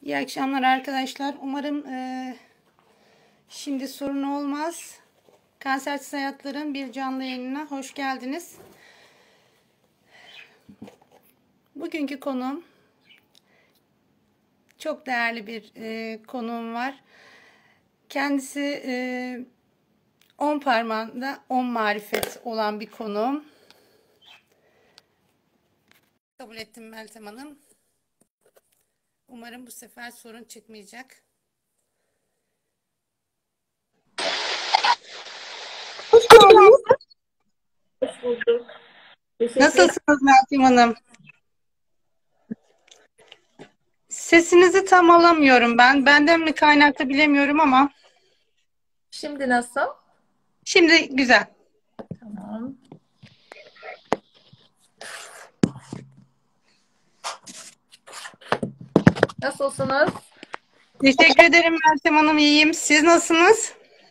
İyi akşamlar arkadaşlar. Umarım şimdi sorun olmaz. Kansersiz Hayatların bir canlı yayınına hoş geldiniz. Bugünkü konum çok değerli bir konuğum var. Kendisi 10 parmağında 10 marifet olan bir konuğum. Kabul ettim Meltem Hanım. Umarım bu sefer sorun çıkmayacak. Hoş geldiniz. Hoş bulduk. Nasılsınız Meltem Hanım? Sesinizi tam alamıyorum ben. Benden mi kaynaklı bilemiyorum ama. Şimdi nasıl? Şimdi güzel. Tamam. Nasılsınız? Teşekkür ederim Meltem Hanım. İyiyim. Siz nasılsınız?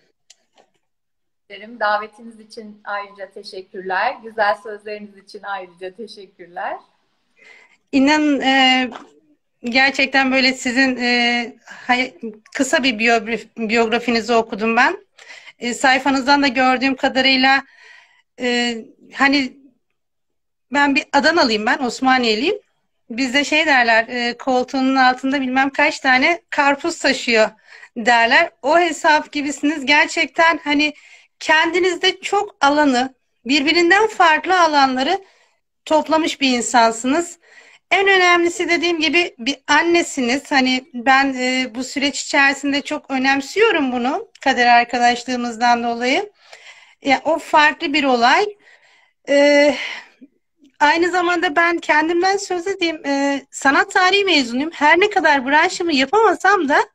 Davetiniz için ayrıca teşekkürler. Güzel sözleriniz için ayrıca teşekkürler. İnanın gerçekten böyle sizin kısa bir biyografinizi okudum ben. Sayfanızdan da gördüğüm kadarıyla hani ben bir Adanalıyım, ben Osmaniyeliyim. Bizde şey derler, koltuğunun altında bilmem kaç tane karpuz taşıyor derler. O hesap gibisiniz. Gerçekten hani kendinizde çok alanı, birbirinden farklı alanları toplamış bir insansınız. En önemlisi dediğim gibi bir annesiniz. Hani ben bu süreç içerisinde çok önemsiyorum bunu, kader arkadaşlığımızdan dolayı. Ya, o farklı bir olay. E, Aynı zamanda ben kendimden söz edeyim. Sanat tarihi mezunuyum. Her ne kadar branşımı yapamasam da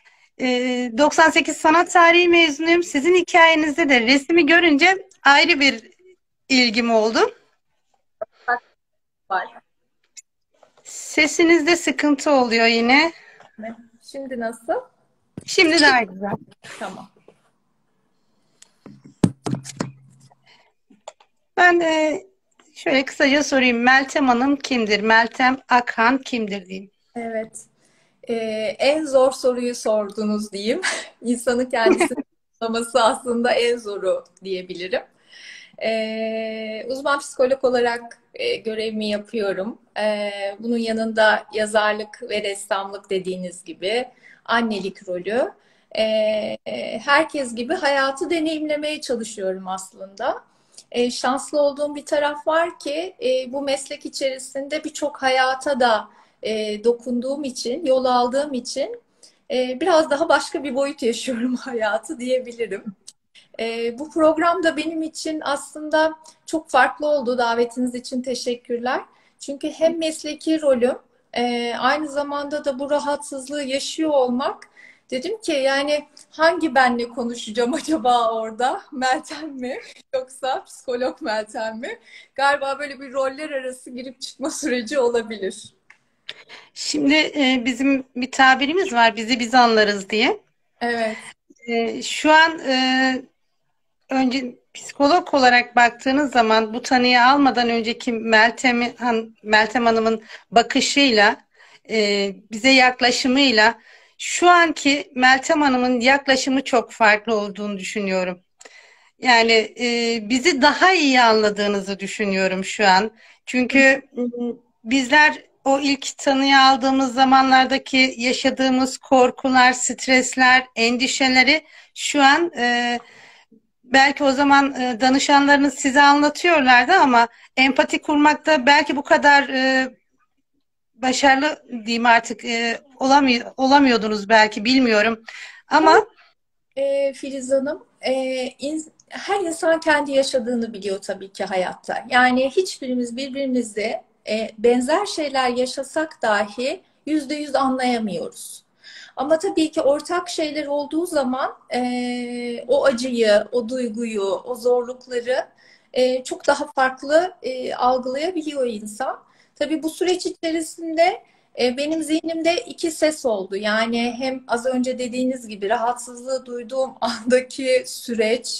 98 sanat tarihi mezunuyum. Sizin hikayenizde de resmi görünce ayrı bir ilgim oldu. Var. Sesinizde sıkıntı oluyor yine. Şimdi nasıl? Şimdi daha güzel. Tamam. Ben şöyle kısaca sorayım. Meltem Hanım kimdir? Meltem Akhan kimdir diyeyim. Evet. En zor soruyu sordunuz diyeyim. İnsanın kendisini tanımlaması aslında en zoru diyebilirim. Uzman psikolog olarak görevimi yapıyorum. Bunun yanında yazarlık ve ressamlık dediğiniz gibi annelik rolü. Herkes gibi hayatı deneyimlemeye çalışıyorum aslında. Şanslı olduğum bir taraf var ki bu meslek içerisinde birçok hayata da dokunduğum için, yol aldığım için biraz daha başka bir boyut yaşıyorum hayatı diyebilirim. Bu program da benim için aslında çok farklı oldu. Davetiniz için teşekkürler. Çünkü hem mesleki rolüm, aynı zamanda da bu rahatsızlığı yaşıyor olmak. Dedim ki yani hangi benle konuşacağım acaba orada? Meltem mi? Yoksa psikolog Meltem mi? Galiba böyle bir roller arası girip çıkma süreci olabilir. Şimdi bizim bir tabirimiz var. Bizi biz anlarız diye. Evet. Şu an önce psikolog olarak baktığınız zaman bu tanıyı almadan önceki Meltem Hanım'ın bakışıyla bize yaklaşımıyla şu anki Meltem Hanım'ın yaklaşımı çok farklı olduğunu düşünüyorum. Yani bizi daha iyi anladığınızı düşünüyorum şu an. Çünkü bizler o ilk tanıyı aldığımız zamanlardaki yaşadığımız korkular, stresler, endişeleri şu an belki o zaman danışanlarınız size anlatıyorlardı ama empati kurmakta belki bu kadar başarılı diyeyim artık olamıyordunuz belki, bilmiyorum. Ama Filiz Hanım, her insan kendi yaşadığını biliyor tabii ki hayatta. Yani hiçbirimiz birbirimizi benzer şeyler yaşasak dahi %100 anlayamıyoruz. Ama tabii ki ortak şeyler olduğu zaman o acıyı, o duyguyu, o zorlukları çok daha farklı algılayabiliyor insan. Tabii bu süreç içerisinde benim zihnimde iki ses oldu. Yani hem az önce dediğiniz gibi rahatsızlığı duyduğum andaki süreç,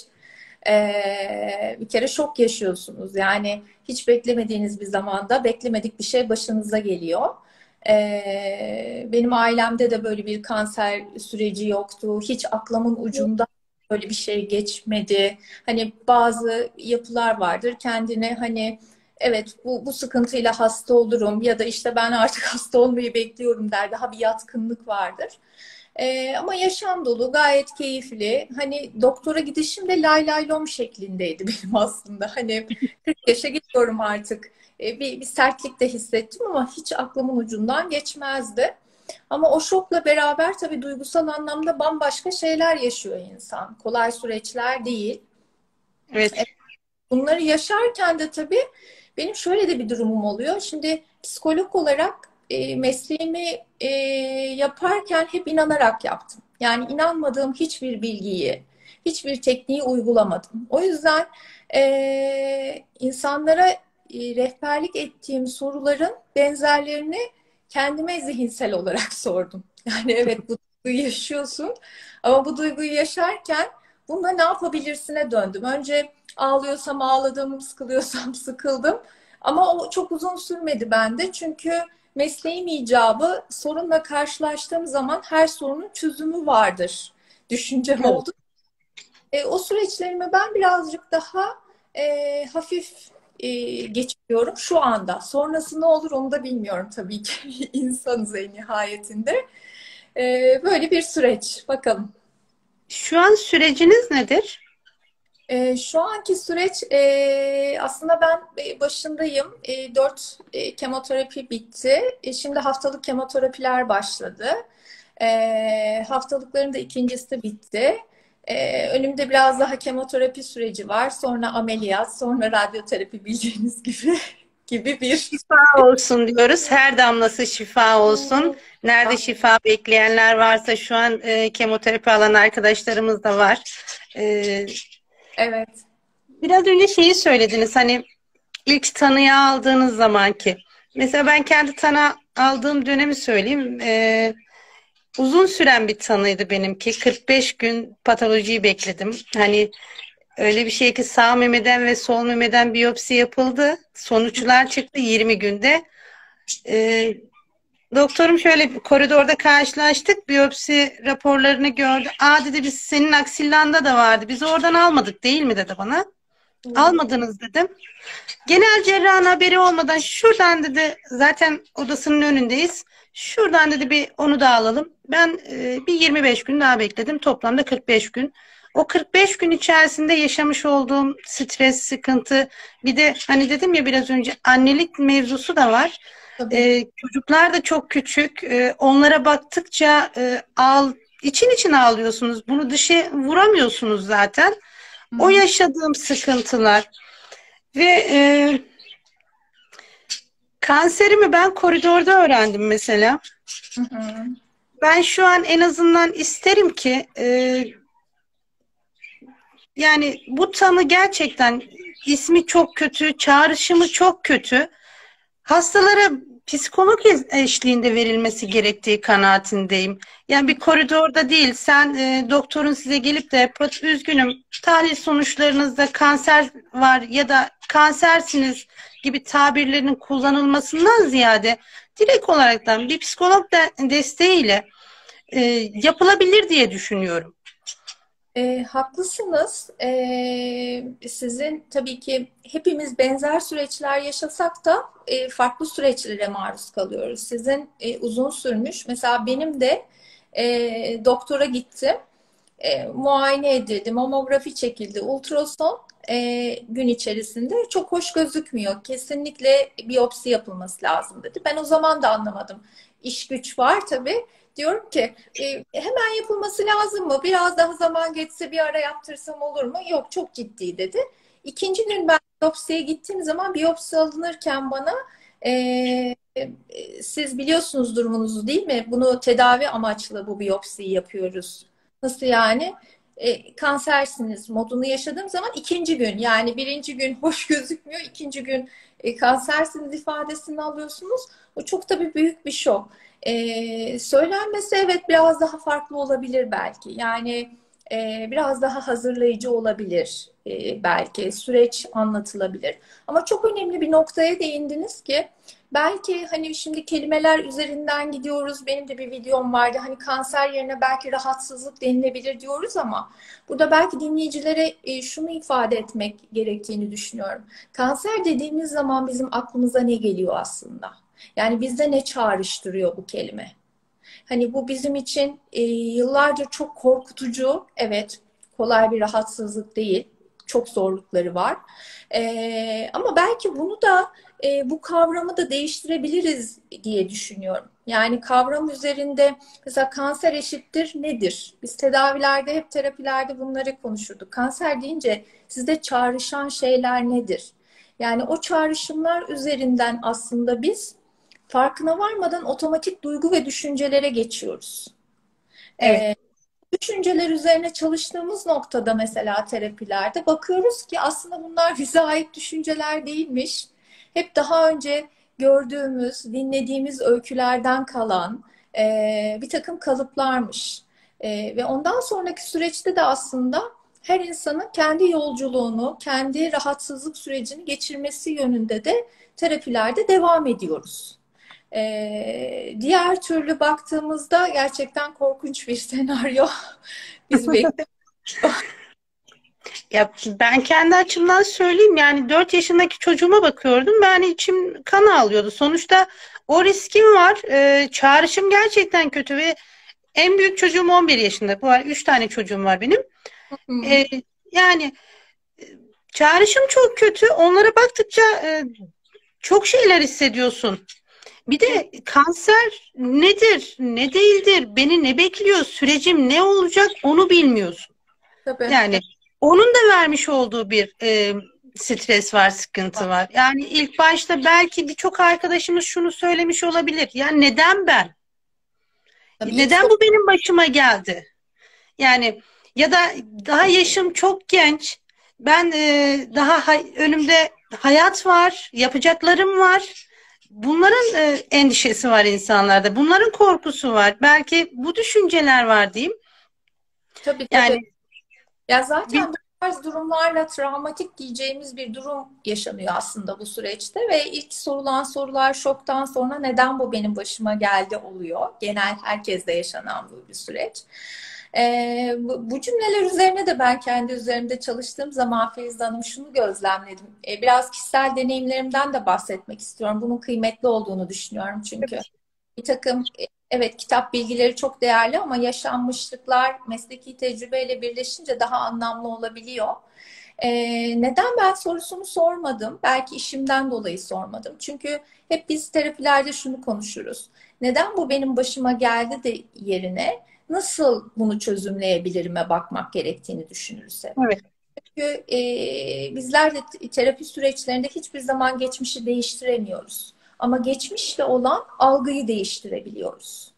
bir kere şok yaşıyorsunuz. Yani hiç beklemediğiniz bir zamanda beklemedik bir şey başınıza geliyor. Benim ailemde de böyle bir kanser süreci yoktu. Hiç aklımın ucunda böyle bir şey geçmedi. Hani bazı yapılar vardır kendine hani evet bu sıkıntıyla hasta olurum ya da işte ben artık hasta olmayı bekliyorum der. Daha bir yatkınlık vardır. Ama yaşam dolu, gayet keyifli. Hani doktora gidişim de lay lay lom şeklindeydi benim aslında. Hani 40 yaşa gidiyorum artık. Bir sertlik de hissettim ama hiç aklımın ucundan geçmezdi. Ama o şokla beraber tabii duygusal anlamda bambaşka şeyler yaşıyor insan. Kolay süreçler değil. Evet. Bunları yaşarken de tabii benim şöyle de bir durumum oluyor. Şimdi psikolog olarak mesleğimi yaparken hep inanarak yaptım. Yani inanmadığım hiçbir bilgiyi, hiçbir tekniği uygulamadım. O yüzden insanlara rehberlik ettiğim soruların benzerlerini kendime zihinsel olarak sordum. Yani evet bu duyguyu yaşıyorsun ama bu duyguyu yaşarken bunda ne yapabilirsine döndüm. Önce ağlıyorsam ağladım, sıkılıyorsam sıkıldım. Ama o çok uzun sürmedi bende. Çünkü mesleğim icabı sorunla karşılaştığım zaman her sorunun çözümü vardır düşüncem Evet. oldu. O süreçlerimi ben birazcık daha hafif geçiriyorum şu anda. Sonrası ne olur onu da bilmiyorum tabii ki. İnsanız en nihayetinde. Böyle bir süreç. Bakalım. Şu an süreciniz nedir? Şu anki süreç aslında ben başındayım. 4 kemoterapi bitti. Şimdi haftalık kemoterapiler başladı. Haftalıkların da ikincisi bitti. Önümde biraz daha kemoterapi süreci var. Sonra ameliyat, sonra radyoterapi bildiğiniz gibi gibi bir Şifa olsun diyoruz. Her damlası şifa olsun. Nerede şifa bekleyenler varsa şu an kemoterapi alan arkadaşlarımız da var. E, evet. Biraz önce şeyi söylediniz hani ilk tanıya aldığınız zamanki. Mesela ben kendi tanı aldığım dönemi söyleyeyim. Uzun süren bir tanıydı benimki. 45 gün patolojiyi bekledim. Hani öyle bir şey ki sağ memeden ve sol memeden biyopsi yapıldı. Sonuçlar çıktı 20 günde. Ee, Doktorum şöyle bir koridorda karşılaştık. Biyopsi raporlarını gördü. Aa dedi biz senin aksillanda da vardı. Biz oradan almadık değil mi dedi bana. Almadınız dedim. Genel cerrahın haberi olmadan şuradan dedi zaten odasının önündeyiz. Şuradan dedi bir onu da alalım. Ben bir 25 gün daha bekledim. Toplamda 45 gün. O 45 gün içerisinde yaşamış olduğum stres, sıkıntı bir de hani dedim ya biraz önce annelik mevzusu da var. Tabii. Çocuklar da çok küçük. Onlara baktıkça için için ağlıyorsunuz. Bunu dışa vuramıyorsunuz zaten. Hı O yaşadığım sıkıntılar ve kanserimi ben koridorda öğrendim mesela. hı. Hı. Ben şu an en azından isterim ki yani bu tanı gerçekten ismi çok kötü, çağrışımı çok kötü. Hastalara psikolog eşliğinde verilmesi gerektiği kanaatindeyim. Yani bir koridorda değil, sen doktorun size gelip de üzgünüm tahlil sonuçlarınızda kanser var ya da kansersiniz gibi tabirlerin kullanılmasından ziyade direkt olaraktan bir psikolog desteğiyle e, yapılabilir diye düşünüyorum. Haklısınız. Sizin tabii ki hepimiz benzer süreçler yaşasak da farklı süreçlere maruz kalıyoruz. Sizin uzun sürmüş. Mesela benim de doktora gittim. Muayene edildi, mamografi çekildi, ultrason gün içerisinde çok hoş gözükmüyor. Kesinlikle biyopsi yapılması lazım dedi. Ben o zaman da anlamadım. İş güç var tabii. Diyorum ki hemen yapılması lazım mı? Biraz daha zaman geçse bir ara yaptırsam olur mu? Yok çok ciddi dedi. İkinci gün ben biyopsiye gittiğim zaman biyopsi alınırken bana siz biliyorsunuz durumunuzu değil mi? Bunu tedavi amaçlı bu biyopsiyi yapıyoruz. Nasıl yani? Kansersiniz modunu yaşadığım zaman ikinci gün yani birinci gün hoş gözükmüyor. İkinci gün kansersiniz ifadesini alıyorsunuz. O çok tabii büyük bir şok. Söylenmesi evet biraz daha farklı olabilir belki. Yani biraz daha hazırlayıcı olabilir belki. Süreç anlatılabilir. Ama çok önemli bir noktaya değindiniz ki Belki hani şimdi kelimeler üzerinden gidiyoruz. Benim de bir videom vardı. Hani kanser yerine belki rahatsızlık denilebilir diyoruz ama burada belki dinleyicilere şunu ifade etmek gerektiğini düşünüyorum. Kanser dediğimiz zaman bizim aklımıza ne geliyor aslında? Yani bizde ne çağrıştırıyor bu kelime? Hani bu bizim için yıllarca çok korkutucu, evet, kolay bir rahatsızlık değil. Çok zorlukları var. Ama belki bunu da bu kavramı da değiştirebiliriz diye düşünüyorum. Yani kavram üzerinde mesela kanser eşittir nedir? Biz tedavilerde, hep terapilerde bunları konuşurduk. Kanser deyince sizde çağrışan şeyler nedir? Yani o çağrışımlar üzerinden aslında biz farkına varmadan otomatik duygu ve düşüncelere geçiyoruz. Evet. Düşünceler üzerine çalıştığımız noktada mesela terapilerde bakıyoruz ki aslında bunlar bize ait düşünceler değilmiş. Hep daha önce gördüğümüz, dinlediğimiz öykülerden kalan bir takım kalıplarmış. Ve ondan sonraki süreçte de aslında her insanın kendi yolculuğunu, kendi rahatsızlık sürecini geçirmesi yönünde de terapilerde devam ediyoruz. Diğer türlü baktığımızda gerçekten korkunç bir senaryo bizi bekliyor. Ya ben kendi açımdan söyleyeyim, yani 4 yaşındaki çocuğuma bakıyordum. Ben içim kan ağlıyordu. Sonuçta o riskim var. Çağrışım gerçekten kötü ve en büyük çocuğum 11 yaşında. Bu 3 tane çocuğum var benim. Ee, yani çağrışım çok kötü. Onlara baktıkça çok şeyler hissediyorsun. Bir de kanser nedir, ne değildir, beni ne bekliyor, sürecim ne olacak onu bilmiyorsun. Tabii. Yani onun da vermiş olduğu bir stres var, sıkıntı var. Yani ilk başta belki birçok arkadaşımız şunu söylemiş olabilir. Ya neden ben? Tabii ilk Neden bu benim başıma geldi? Yani ya da daha yaşım çok genç. Ben önümde hayat var, yapacaklarım var. Bunların endişesi var insanlarda. Bunların korkusu var. Belki bu düşünceler var diyeyim. tabii tabii. Yani Ya bir, zaten bu tarz durumlarla travmatik diyeceğimiz bir durum yaşanıyor aslında bu süreçte ve ilk sorulan sorular şoktan sonra neden bu benim başıma geldi oluyor. Genel herkeste yaşanan bu bir süreç. Bu cümleler üzerine de ben kendi üzerimde çalıştığım zaman Filiz Hanım şunu gözlemledim. Biraz kişisel deneyimlerimden de bahsetmek istiyorum. Bunun kıymetli olduğunu düşünüyorum çünkü. Bir takım evet, kitap bilgileri çok değerli ama yaşanmışlıklar mesleki tecrübeyle birleşince daha anlamlı olabiliyor. Neden ben sorusunu sormadım. Belki işimden dolayı sormadım. Çünkü hep biz terapilerde şunu konuşuruz. Neden bu benim başıma geldi de yerine nasıl bunu çözümleyebilirime bakmak gerektiğini düşünürüz hep. evet. Çünkü bizler de terapi süreçlerinde hiçbir zaman geçmişi değiştiremiyoruz. Ama geçmişle olan algıyı değiştirebiliyoruz.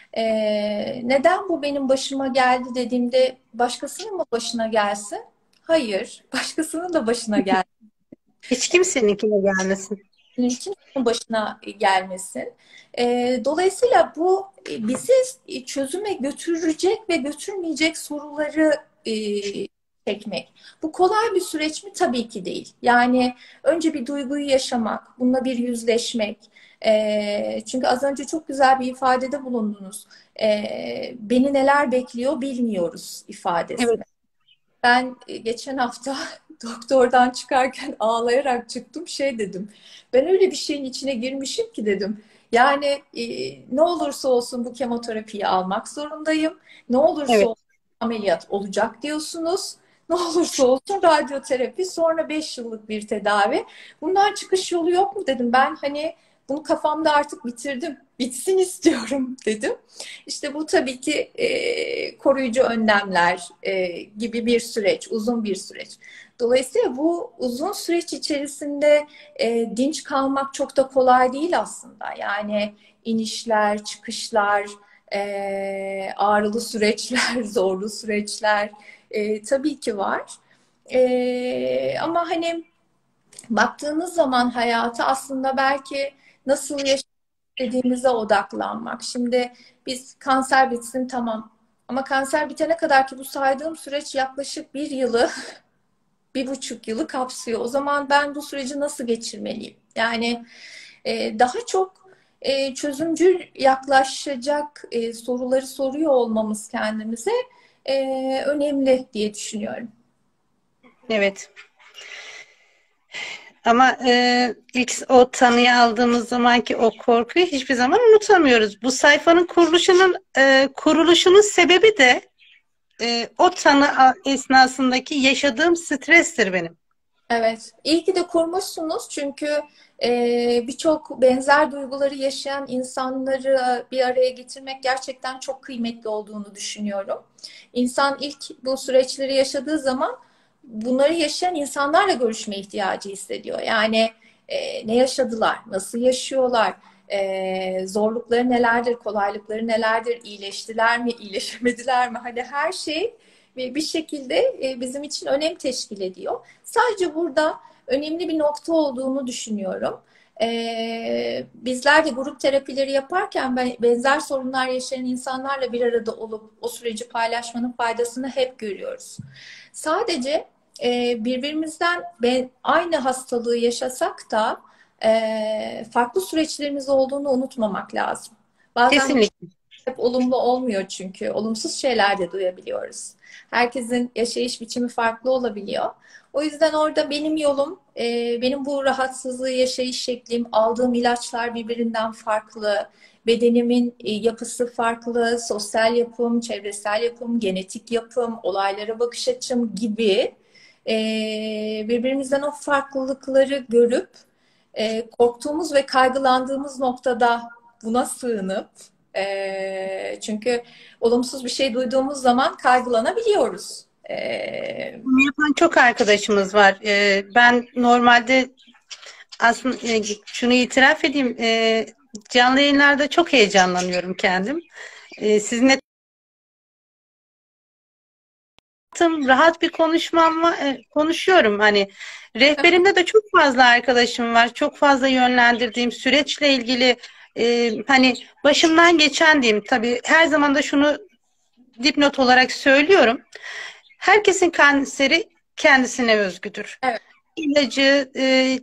Neden bu benim başıma geldi dediğimde başkasının mı başına gelsin? Hayır, başkasının da başına gelsin. Hiç kimseninkine gelmesin. Kimsenin başına gelmesin. Dolayısıyla bu bizi çözüme götürecek ve götürmeyecek soruları çekmek. Bu kolay bir süreç mi? Tabii ki değil. Yani önce bir duyguyu yaşamak, bununla bir yüzleşmek. Çünkü az önce çok güzel bir ifadede bulundunuz. Beni neler bekliyor bilmiyoruz Evet. ifadesini. Ben geçen hafta doktordan çıkarken ağlayarak çıktım, şey dedim. Ben öyle bir şeyin içine girmişim ki dedim. Yani ne olursa olsun bu kemoterapiyi almak zorundayım. Ne olursa Evet. olsun ameliyat olacak diyorsunuz. Ne olursa olsun radyoterapi, sonra 5 yıllık bir tedavi. Bundan çıkış yolu yok mu dedim. Ben hani bunu kafamda artık bitirdim. Bitsin istiyorum dedim. İşte bu tabii ki koruyucu önlemler gibi bir süreç, uzun bir süreç. Dolayısıyla bu uzun süreç içerisinde dinç kalmak çok da kolay değil aslında. Yani inişler, çıkışlar, ağrılı süreçler, zorlu süreçler tabii ki var. Ama hani baktığınız zaman hayata aslında belki nasıl yaşadığımıza odaklanmak. Şimdi biz kanser bitsin tamam. Ama kanser bitene kadar ki bu saydığım süreç yaklaşık 1 yılı, 1,5 yılı kapsıyor. O zaman ben bu süreci nasıl geçirmeliyim? Yani Daha çok çözümcül yaklaşacak soruları soruyor olmamız kendimize önemli diye düşünüyorum. Evet. Ama ilk o tanıyı aldığımız zamanki o korkuyu hiçbir zaman unutamıyoruz. Bu sayfanın kuruluşunun sebebi de o tanı esnasındaki yaşadığım strestir benim. Evet, iyi ki de kurmuşsunuz çünkü birçok benzer duyguları yaşayan insanları bir araya getirmek gerçekten çok kıymetli olduğunu düşünüyorum. İnsan ilk bu süreçleri yaşadığı zaman bunları yaşayan insanlarla görüşme ihtiyacı hissediyor. Yani ne yaşadılar, nasıl yaşıyorlar, zorlukları nelerdir, kolaylıkları nelerdir, iyileştiler mi, iyileşemediler mi? Hani her şey bir şekilde bizim için önem teşkil ediyor. Sadece burada önemli bir nokta olduğunu düşünüyorum. Bizler de grup terapileri yaparken benzer sorunlar yaşayan insanlarla bir arada olup o süreci paylaşmanın faydasını hep görüyoruz. Sadece birbirimizden aynı hastalığı yaşasak da farklı süreçlerimiz olduğunu unutmamak lazım. Bazen Kesinlikle. hep olumlu olmuyor çünkü olumsuz şeyler de duyabiliyoruz. Herkesin yaşayış biçimi farklı olabiliyor. O yüzden orada benim yolum, benim bu rahatsızlığı yaşayış şeklim, aldığım ilaçlar birbirinden farklı, bedenimin yapısı farklı, sosyal yapım, çevresel yapım, genetik yapım, olaylara bakış açım gibi birbirimizden o farklılıkları görüp korktuğumuz ve kaygılandığımız noktada buna sığınıp çünkü olumsuz bir şey duyduğumuz zaman kaygılanabiliyoruz. Bunu yapan çok arkadaşımız var. Ben normalde aslında şunu itiraf edeyim. Canlı yayınlarda çok heyecanlanıyorum kendim. Sizinle rahat bir konuşmam var, konuşuyorum. Hani rehberimde de çok fazla arkadaşım var. Çok fazla yönlendirdiğim süreçle ilgili hani başımdan geçen diyeyim. Tabii her zaman da şunu dipnot olarak söylüyorum. Herkesin kanseri kendisine özgüdür. Evet, İlacı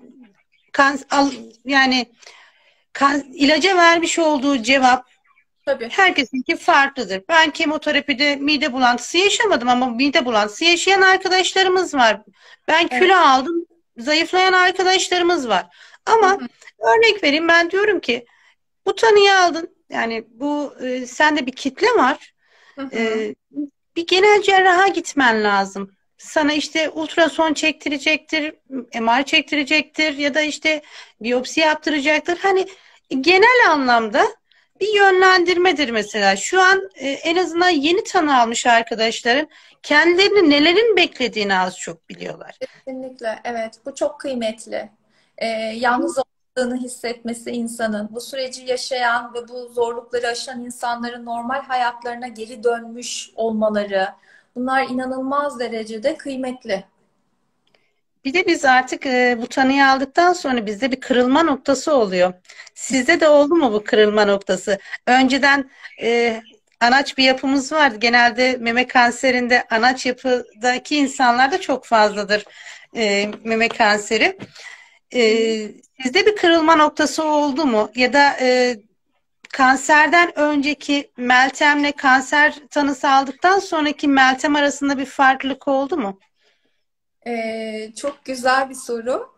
yani ilaca vermiş olduğu cevap tabii. herkesinki farklıdır. Ben kemoterapide mide bulantısı yaşamadım ama mide bulantısı yaşayan arkadaşlarımız var. Ben Evet. kilo aldım, zayıflayan arkadaşlarımız var. Hı Ama hı, örnek vereyim, ben diyorum ki bu tanıyı aldın. Yani bu sende bir kitle var. hı hı. E, Bir genel cerraha gitmen lazım. Sana işte ultrason çektirecektir, MR çektirecektir ya da işte biyopsi yaptıracaktır. Hani genel anlamda bir yönlendirmedir mesela. Şu an en azından yeni tanı almış arkadaşların kendilerini nelerin beklediğini az çok biliyorlar. Kesinlikle, evet. Bu çok kıymetli. Yalnız olmadığını hissetmesi insanın, bu süreci yaşayan ve bu zorlukları aşan insanların normal hayatlarına geri dönmüş olmaları, bunlar inanılmaz derecede kıymetli. Bir de biz artık bu tanıyı aldıktan sonra bizde bir kırılma noktası oluyor. Sizde de oldu mu bu kırılma noktası? Önceden anaç bir yapımız vardı. Genelde meme kanserinde anaç yapıdaki insanlarda çok fazladır meme kanseri. E, Hı hı. Sizde bir kırılma noktası oldu mu? Ya da kanserden önceki Meltem'le kanser tanısı aldıktan sonraki Meltem arasında bir farklılık oldu mu? Çok güzel bir soru.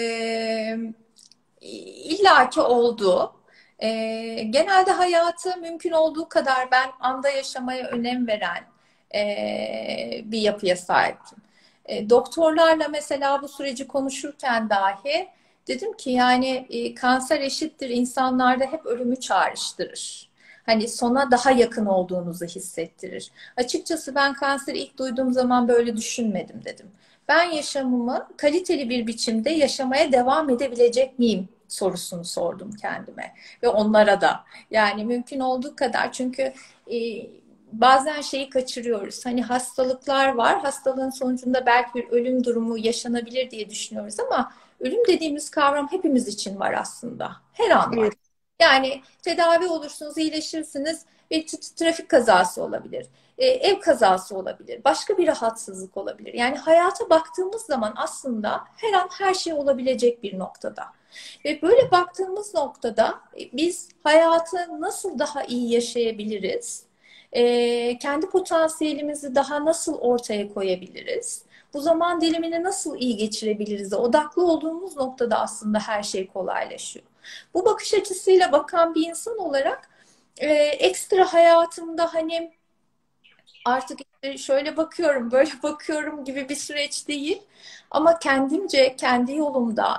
İllaki oldu. Genelde hayatı mümkün olduğu kadar ben anda yaşamaya önem veren bir yapıya sahiptim. Doktorlarla mesela bu süreci konuşurken dahi dedim ki yani kanser eşittir insanlarda hep ölümü çağrıştırır. Hani sona daha yakın olduğunuzu hissettirir. Açıkçası ben kanseri ilk duyduğum zaman böyle düşünmedim dedim. Ben yaşamımı kaliteli bir biçimde yaşamaya devam edebilecek miyim sorusunu sordum kendime ve onlara da. Yani mümkün olduğu kadar çünkü e, bazen şeyi kaçırıyoruz. Hani hastalıklar var. Hastalığın sonucunda belki bir ölüm durumu yaşanabilir diye düşünüyoruz ama ölüm dediğimiz kavram hepimiz için var aslında. Her an var. Evet. Yani tedavi olursunuz, iyileşirsiniz. Bir trafik kazası olabilir. Ev kazası olabilir. Başka bir rahatsızlık olabilir. Yani hayata baktığımız zaman aslında her an her şey olabilecek bir noktada. Ve böyle baktığımız noktada biz hayatı nasıl daha iyi yaşayabiliriz? Kendi potansiyelimizi daha nasıl ortaya koyabiliriz? Bu zaman dilimini nasıl iyi geçirebiliriz? Odaklı olduğumuz noktada aslında her şey kolaylaşıyor. Bu bakış açısıyla bakan bir insan olarak ekstra hayatımda hani artık işte şöyle bakıyorum, böyle bakıyorum gibi bir süreç değil. Ama kendimce, kendi yolumda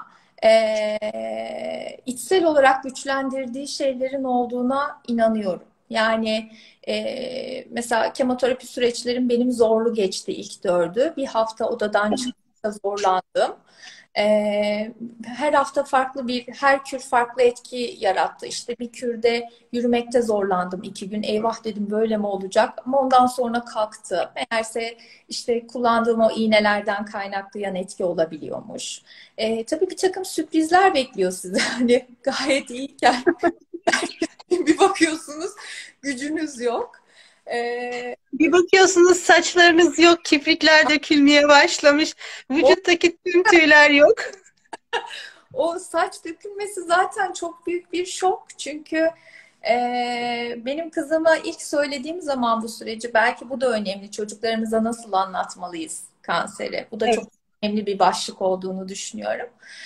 içsel olarak güçlendirdiği şeylerin olduğuna inanıyorum. Yani mesela kemoterapi süreçlerim benim zorlu geçti ilk dördü. Bir hafta odadan çıkmakta zorlandım. Her hafta her kür farklı etki yarattı. İşte bir kürde yürümekte zorlandım 2 gün. Eyvah dedim böyle mi olacak? Ama ondan sonra kalktı. Meğerse işte kullandığım o iğnelerden kaynaklı yan etki olabiliyormuş. Tabii bir takım sürprizler bekliyor sizi. Hani gayet iyiyken bir bakıyorsunuz gücünüz yok. Bir bakıyorsunuz saçlarınız yok, kiprikler dökülmeye başlamış, O vücuttaki tüm tüyler yok. O saç dökülmesi zaten çok büyük bir şok. Çünkü benim kızıma ilk söylediğim zaman bu süreci belki bu da önemli. Çocuklarımıza nasıl anlatmalıyız kanseri? Bu da çok Evet. önemli bir başlık olduğunu düşünüyorum.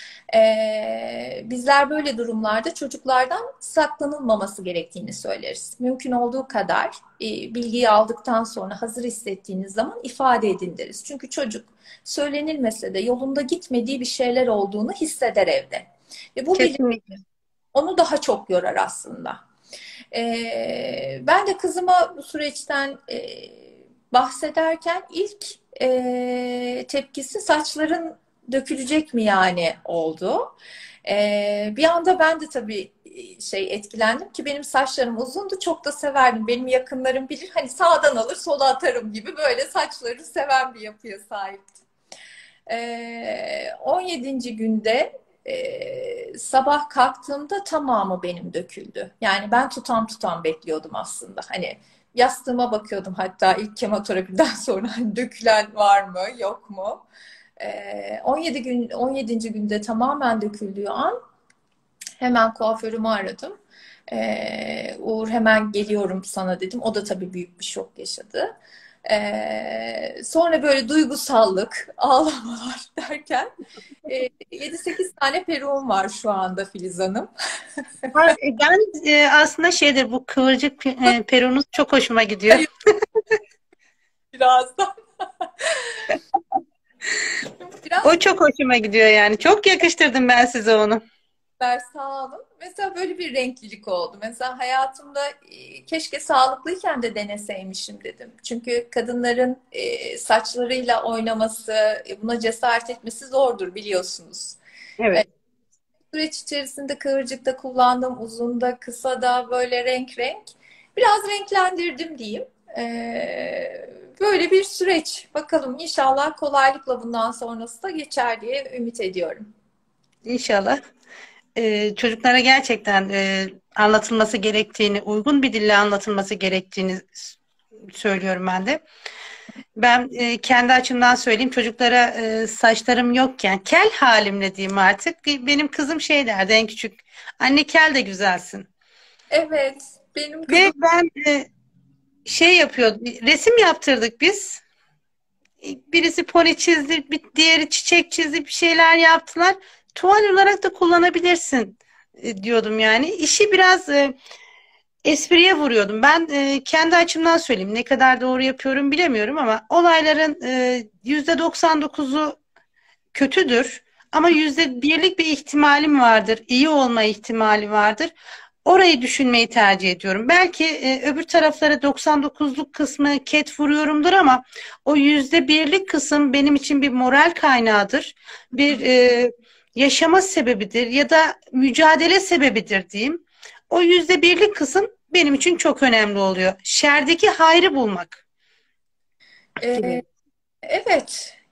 Bizler böyle durumlarda çocuklardan saklanılmaması gerektiğini söyleriz. Mümkün olduğu kadar bilgiyi aldıktan sonra hazır hissettiğiniz zaman ifade edin deriz. Çünkü çocuk söylenilmese de yolunda gitmediği bir şeyler olduğunu hisseder evde. Ve bu bilinç Kesinlikle. onu daha çok yorar aslında. Ben de kızıma bu süreçten bahsederken ilk tepkisi saçların dökülecek mi yani oldu. Bir anda ben de tabii etkilendim ki benim saçlarım uzundu, çok da severdim. Benim yakınlarım bilir, hani sağdan alır sola atarım gibi böyle saçları seven bir yapıya sahiptim. 17. günde sabah kalktığımda tamamı benim döküldü. Yani ben tutam bekliyordum aslında. Hani yastığıma bakıyordum hatta ilk kemoterapiden sonra hani dökülen var mı, yok mu? 17. günde tamamen döküldüğü an hemen kuaförümü aradım. Uğur hemen geliyorum sana dedim. O da tabii büyük bir şok yaşadı. Sonra böyle duygusallık, ağlamalar derken 7-8 tane peruğum var şu anda Filiz Hanım. Ben aslında şeydir, bu kıvırcık peronuz çok hoşuma gidiyor. Birazdan. Biraz O çok hoşuma gidiyor yani. Çok yakıştırdım ben size onu. sağ olun. Mesela böyle bir renklilik oldu. Mesela hayatımda keşke sağlıklıyken de deneseymişim dedim. Çünkü kadınların saçlarıyla oynaması, buna cesaret etmesi zordur biliyorsunuz. E, Evet. Süreç içerisinde kıvırcıkta kullandım, uzunda, kısada böyle renk renk. Biraz renklendirdim diyeyim. Böyle bir süreç. Bakalım inşallah kolaylıkla bundan sonrası da geçer diye ümit ediyorum. İnşallah. Çocuklara gerçekten anlatılması gerektiğini, uygun bir dille anlatılması gerektiğini söylüyorum ben de. Ben kendi açımdan söyleyeyim, çocuklara saçlarım yokken kel halimle diyeyim artık. Benim kızım şey derdi en küçük. Anne kel de güzelsin. Evet, benim kızım Ve ben şey yapıyordum. Resim yaptırdık biz. Birisi pony çizdi, bir diğeri çiçek çizdi, bir şeyler yaptılar. Tuval olarak da kullanabilirsin diyordum yani. İşi biraz espriye vuruyordum. Ben kendi açımdan söyleyeyim. Ne kadar doğru yapıyorum bilemiyorum ama olayların %99'u kötüdür. Ama %1'lik bir ihtimalim vardır. İyi olma ihtimali vardır. Orayı düşünmeyi tercih ediyorum. Belki öbür taraflara 99'luk kısmı ket vuruyorumdur ama o %1'lik kısım benim için bir moral kaynağıdır. Bir yaşama sebebidir ya da mücadele sebebidir diyeyim. O %1'lik kısım benim için çok önemli oluyor. Şerdeki hayrı bulmak e, gibi. evet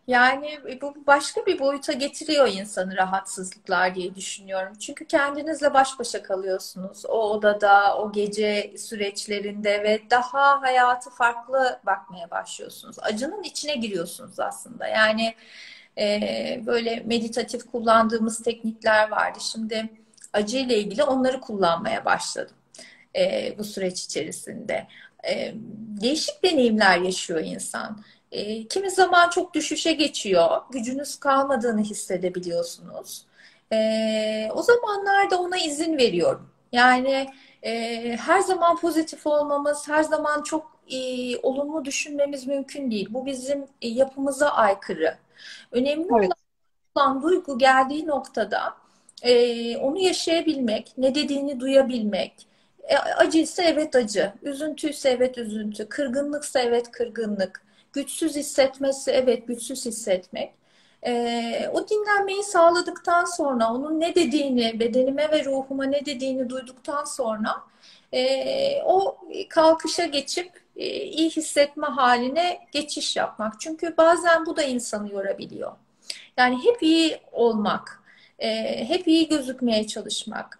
Yani bu başka bir boyuta getiriyor insanı rahatsızlıklar diye düşünüyorum. Çünkü kendinizle baş başa kalıyorsunuz. O odada, o gece süreçlerinde ve daha hayatı farklı bakmaya başlıyorsunuz. Acının içine giriyorsunuz aslında. Yani böyle meditatif kullandığımız teknikler vardı. Şimdi acı ile ilgili onları kullanmaya başladım bu süreç içerisinde. Değişik deneyimler yaşıyor insan. Kimi zaman çok düşüşe geçiyor. Gücünüz kalmadığını hissedebiliyorsunuz. O zamanlarda ona izin veriyorum. Yani her zaman pozitif olmamız, her zaman çok olumlu düşünmemiz mümkün değil. Bu bizim yapımıza aykırı. Önemli Evet. olan duygu geldiği noktada onu yaşayabilmek, ne dediğini duyabilmek. Acıysa evet acı, üzüntüyse evet üzüntü, kırgınlıksa evet kırgınlık, güçsüz hissetmesi evet güçsüz hissetmek. O dinlenmeyi sağladıktan sonra onun ne dediğini, bedenime ve ruhuma ne dediğini duyduktan sonra o kalkışa geçip iyi hissetme haline geçiş yapmak. Çünkü bazen bu da insanı yorabiliyor. Yani hep iyi olmak, hep iyi gözükmeye çalışmak.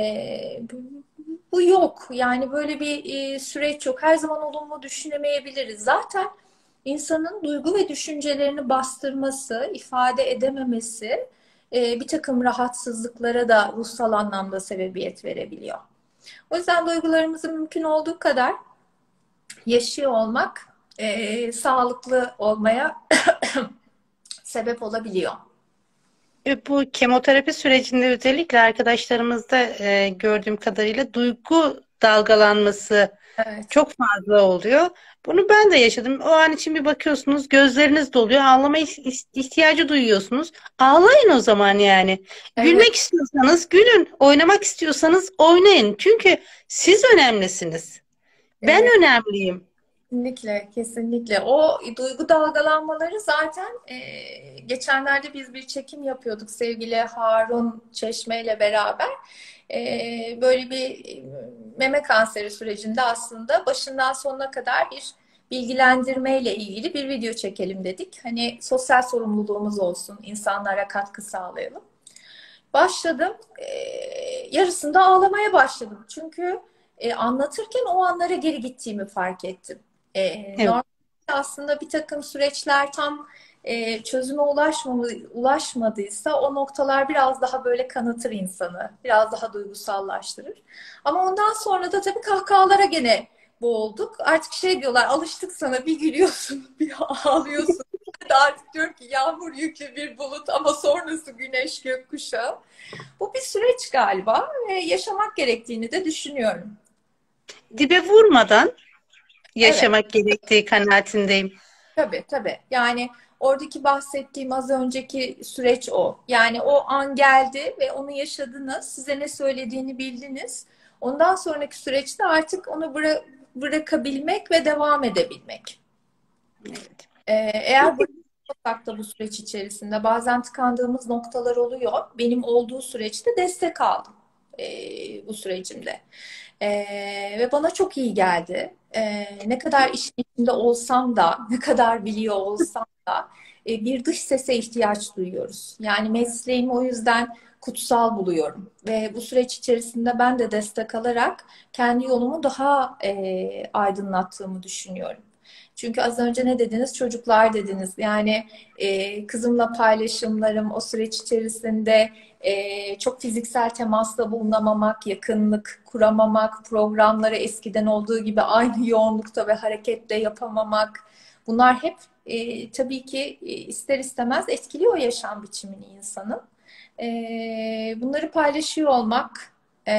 Bu yok. Yani böyle bir süreç yok. Her zaman olumlu düşünemeyebiliriz. Zaten insanın duygu ve düşüncelerini bastırması, ifade edememesi bir takım rahatsızlıklara da ruhsal anlamda sebebiyet verebiliyor. O yüzden duygularımızı mümkün olduğu kadar yaşıyor olmak sağlıklı olmaya sebep olabiliyor. Bu kemoterapi sürecinde özellikle arkadaşlarımızda gördüğüm kadarıyla duygu dalgalanması Evet. çok fazla oluyor. Bunu ben de yaşadım. O an için bir bakıyorsunuz gözleriniz doluyor. Ağlama ihtiyacı duyuyorsunuz. Ağlayın o zaman yani. Evet. Gülmek istiyorsanız gülün. Oynamak istiyorsanız oynayın. Çünkü siz önemlisiniz. Ben Evet. önemliyim. Kesinlikle, kesinlikle. O duygu dalgalanmaları zaten geçenlerde biz bir çekim yapıyorduk sevgili Harun Çeşme ile beraber. Böyle bir meme kanseri sürecinde aslında başından sonuna kadar bir bilgilendirme ile ilgili bir video çekelim dedik. Hani sosyal sorumluluğumuz olsun, insanlara katkı sağlayalım. Başladım. Yarısında ağlamaya başladım. Çünkü anlatırken o anlara geri gittiğimi fark ettim. Evet. Normalde aslında bir takım süreçler tam çözüme ulaşmadıysa o noktalar biraz daha böyle kanatır insanı. Biraz daha duygusallaştırır. Ama ondan sonra da tabii kahkahalara gene boğulduk. Artık şey diyorlar, alıştık sana, bir gülüyorsun, bir ağlıyorsun. Artık diyorum ki yağmur yüklü bir bulut ama sonrası güneş gökkuşağı. Bu bir süreç galiba ve yaşamak gerektiğini de düşünüyorum. Dibe vurmadan Evet, yaşamak gerektiği kanaatindeyim. tabii tabii. Yani oradaki bahsettiğim az önceki süreç o. Yani o an geldi ve onu yaşadınız. Size ne söylediğini bildiniz. Ondan sonraki süreçte artık onu bırakabilmek ve devam edebilmek. Evet. Eğer bırakırsak da bu süreç içerisinde bazen tıkandığımız noktalar oluyor. Benim olduğu süreçte destek aldım bu sürecimde. Ve bana çok iyi geldi. Ne kadar işin içinde olsam da, ne kadar biliyor olsam da bir dış sese ihtiyaç duyuyoruz. Yani mesleğimi o yüzden kutsal buluyorum. Ve bu süreç içerisinde ben de destek alarak kendi yolumu daha aydınlattığımı düşünüyorum. Çünkü az önce ne dediniz? Çocuklar dediniz. Yani kızımla paylaşımlarım o süreç içerisinde çok fiziksel temasla bulunamamak, yakınlık kuramamak, programları eskiden olduğu gibi aynı yoğunlukta ve harekette yapamamak. Bunlar hep tabii ki ister istemez etkiliyor yaşam biçimini insanın. Bunları paylaşıyor olmak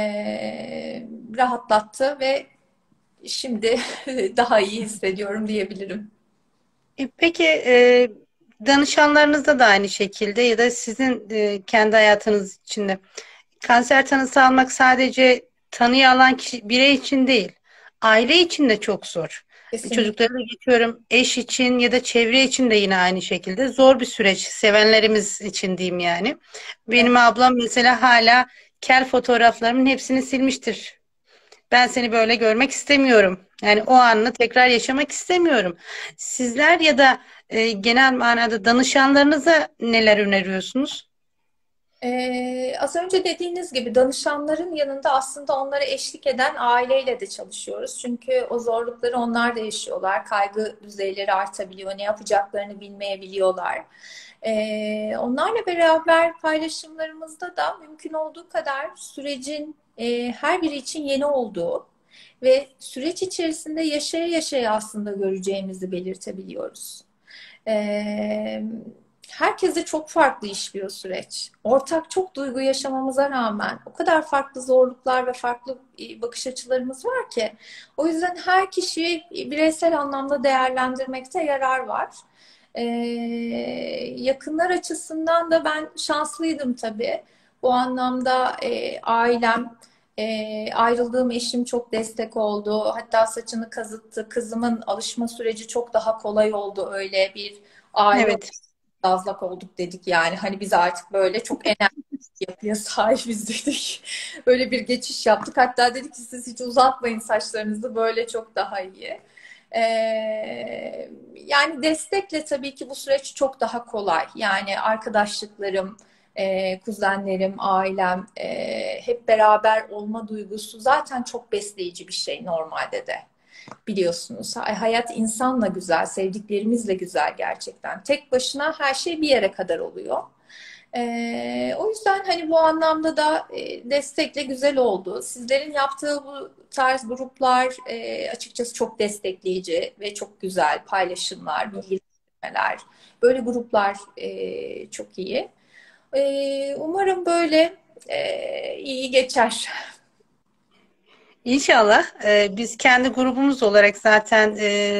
rahatlattı ve şimdi daha iyi hissediyorum diyebilirim. Peki danışanlarınızda da aynı şekilde ya da sizin kendi hayatınız içinde kanser tanısı almak sadece tanıyı alan kişi, birey için değil, aile için de çok zor. Kesinlikle. Çocukları da geçiyorum, eş için ya da çevre için de yine aynı şekilde zor bir süreç. Sevenlerimiz için diyeyim yani. Benim ablam mesela hala kel fotoğraflarımın hepsini silmiştir. Ben seni böyle görmek istemiyorum. Yani o anını tekrar yaşamak istemiyorum. Sizler ya da genel manada danışanlarınıza neler öneriyorsunuz? Az önce dediğiniz gibi danışanların yanında aslında onlara eşlik eden aileyle de çalışıyoruz. Çünkü o zorlukları onlar da yaşıyorlar. Kaygı düzeyleri artabiliyor. Ne yapacaklarını bilmeyebiliyorlar. Onlarla beraber paylaşımlarımızda da mümkün olduğu kadar sürecin her biri için yeni olduğu ve süreç içerisinde yaşaya yaşaya aslında göreceğimizi belirtebiliyoruz. Ee, Herkese çok farklı işliyor süreç. Ortak çok duygu yaşamamıza rağmen o kadar farklı zorluklar ve farklı bakış açılarımız var ki. O yüzden her kişiyi bireysel anlamda değerlendirmekte yarar var. Ee, Yakınlar açısından da ben şanslıydım tabii. Bu anlamda ailem, ayrıldığım eşim çok destek oldu. Hatta saçını kazıttı. Kızımın alışma süreci çok daha kolay oldu, öyle bir aile Evet. gazlak olduk dedik yani. Hani biz artık böyle çok enerji yapıya sahibiz dedik. Böyle bir geçiş yaptık. Hatta dedik ki siz hiç uzatmayın saçlarınızı, böyle çok daha iyi. Yani destekle tabii ki bu süreç çok daha kolay. Yani arkadaşlıklarım, kuzenlerim, ailem, hep beraber olma duygusu zaten çok besleyici bir şey normalde de. Biliyorsunuz. Hayat insanla güzel, sevdiklerimizle güzel gerçekten. Tek başına her şey bir yere kadar oluyor. O yüzden hani bu anlamda da destekle güzel oldu. Sizlerin yaptığı bu tarz gruplar açıkçası çok destekleyici ve çok güzel paylaşımlar, bilgilendirmeler. Böyle gruplar çok iyi. Umarım böyle iyi geçer. İnşallah biz kendi grubumuz olarak zaten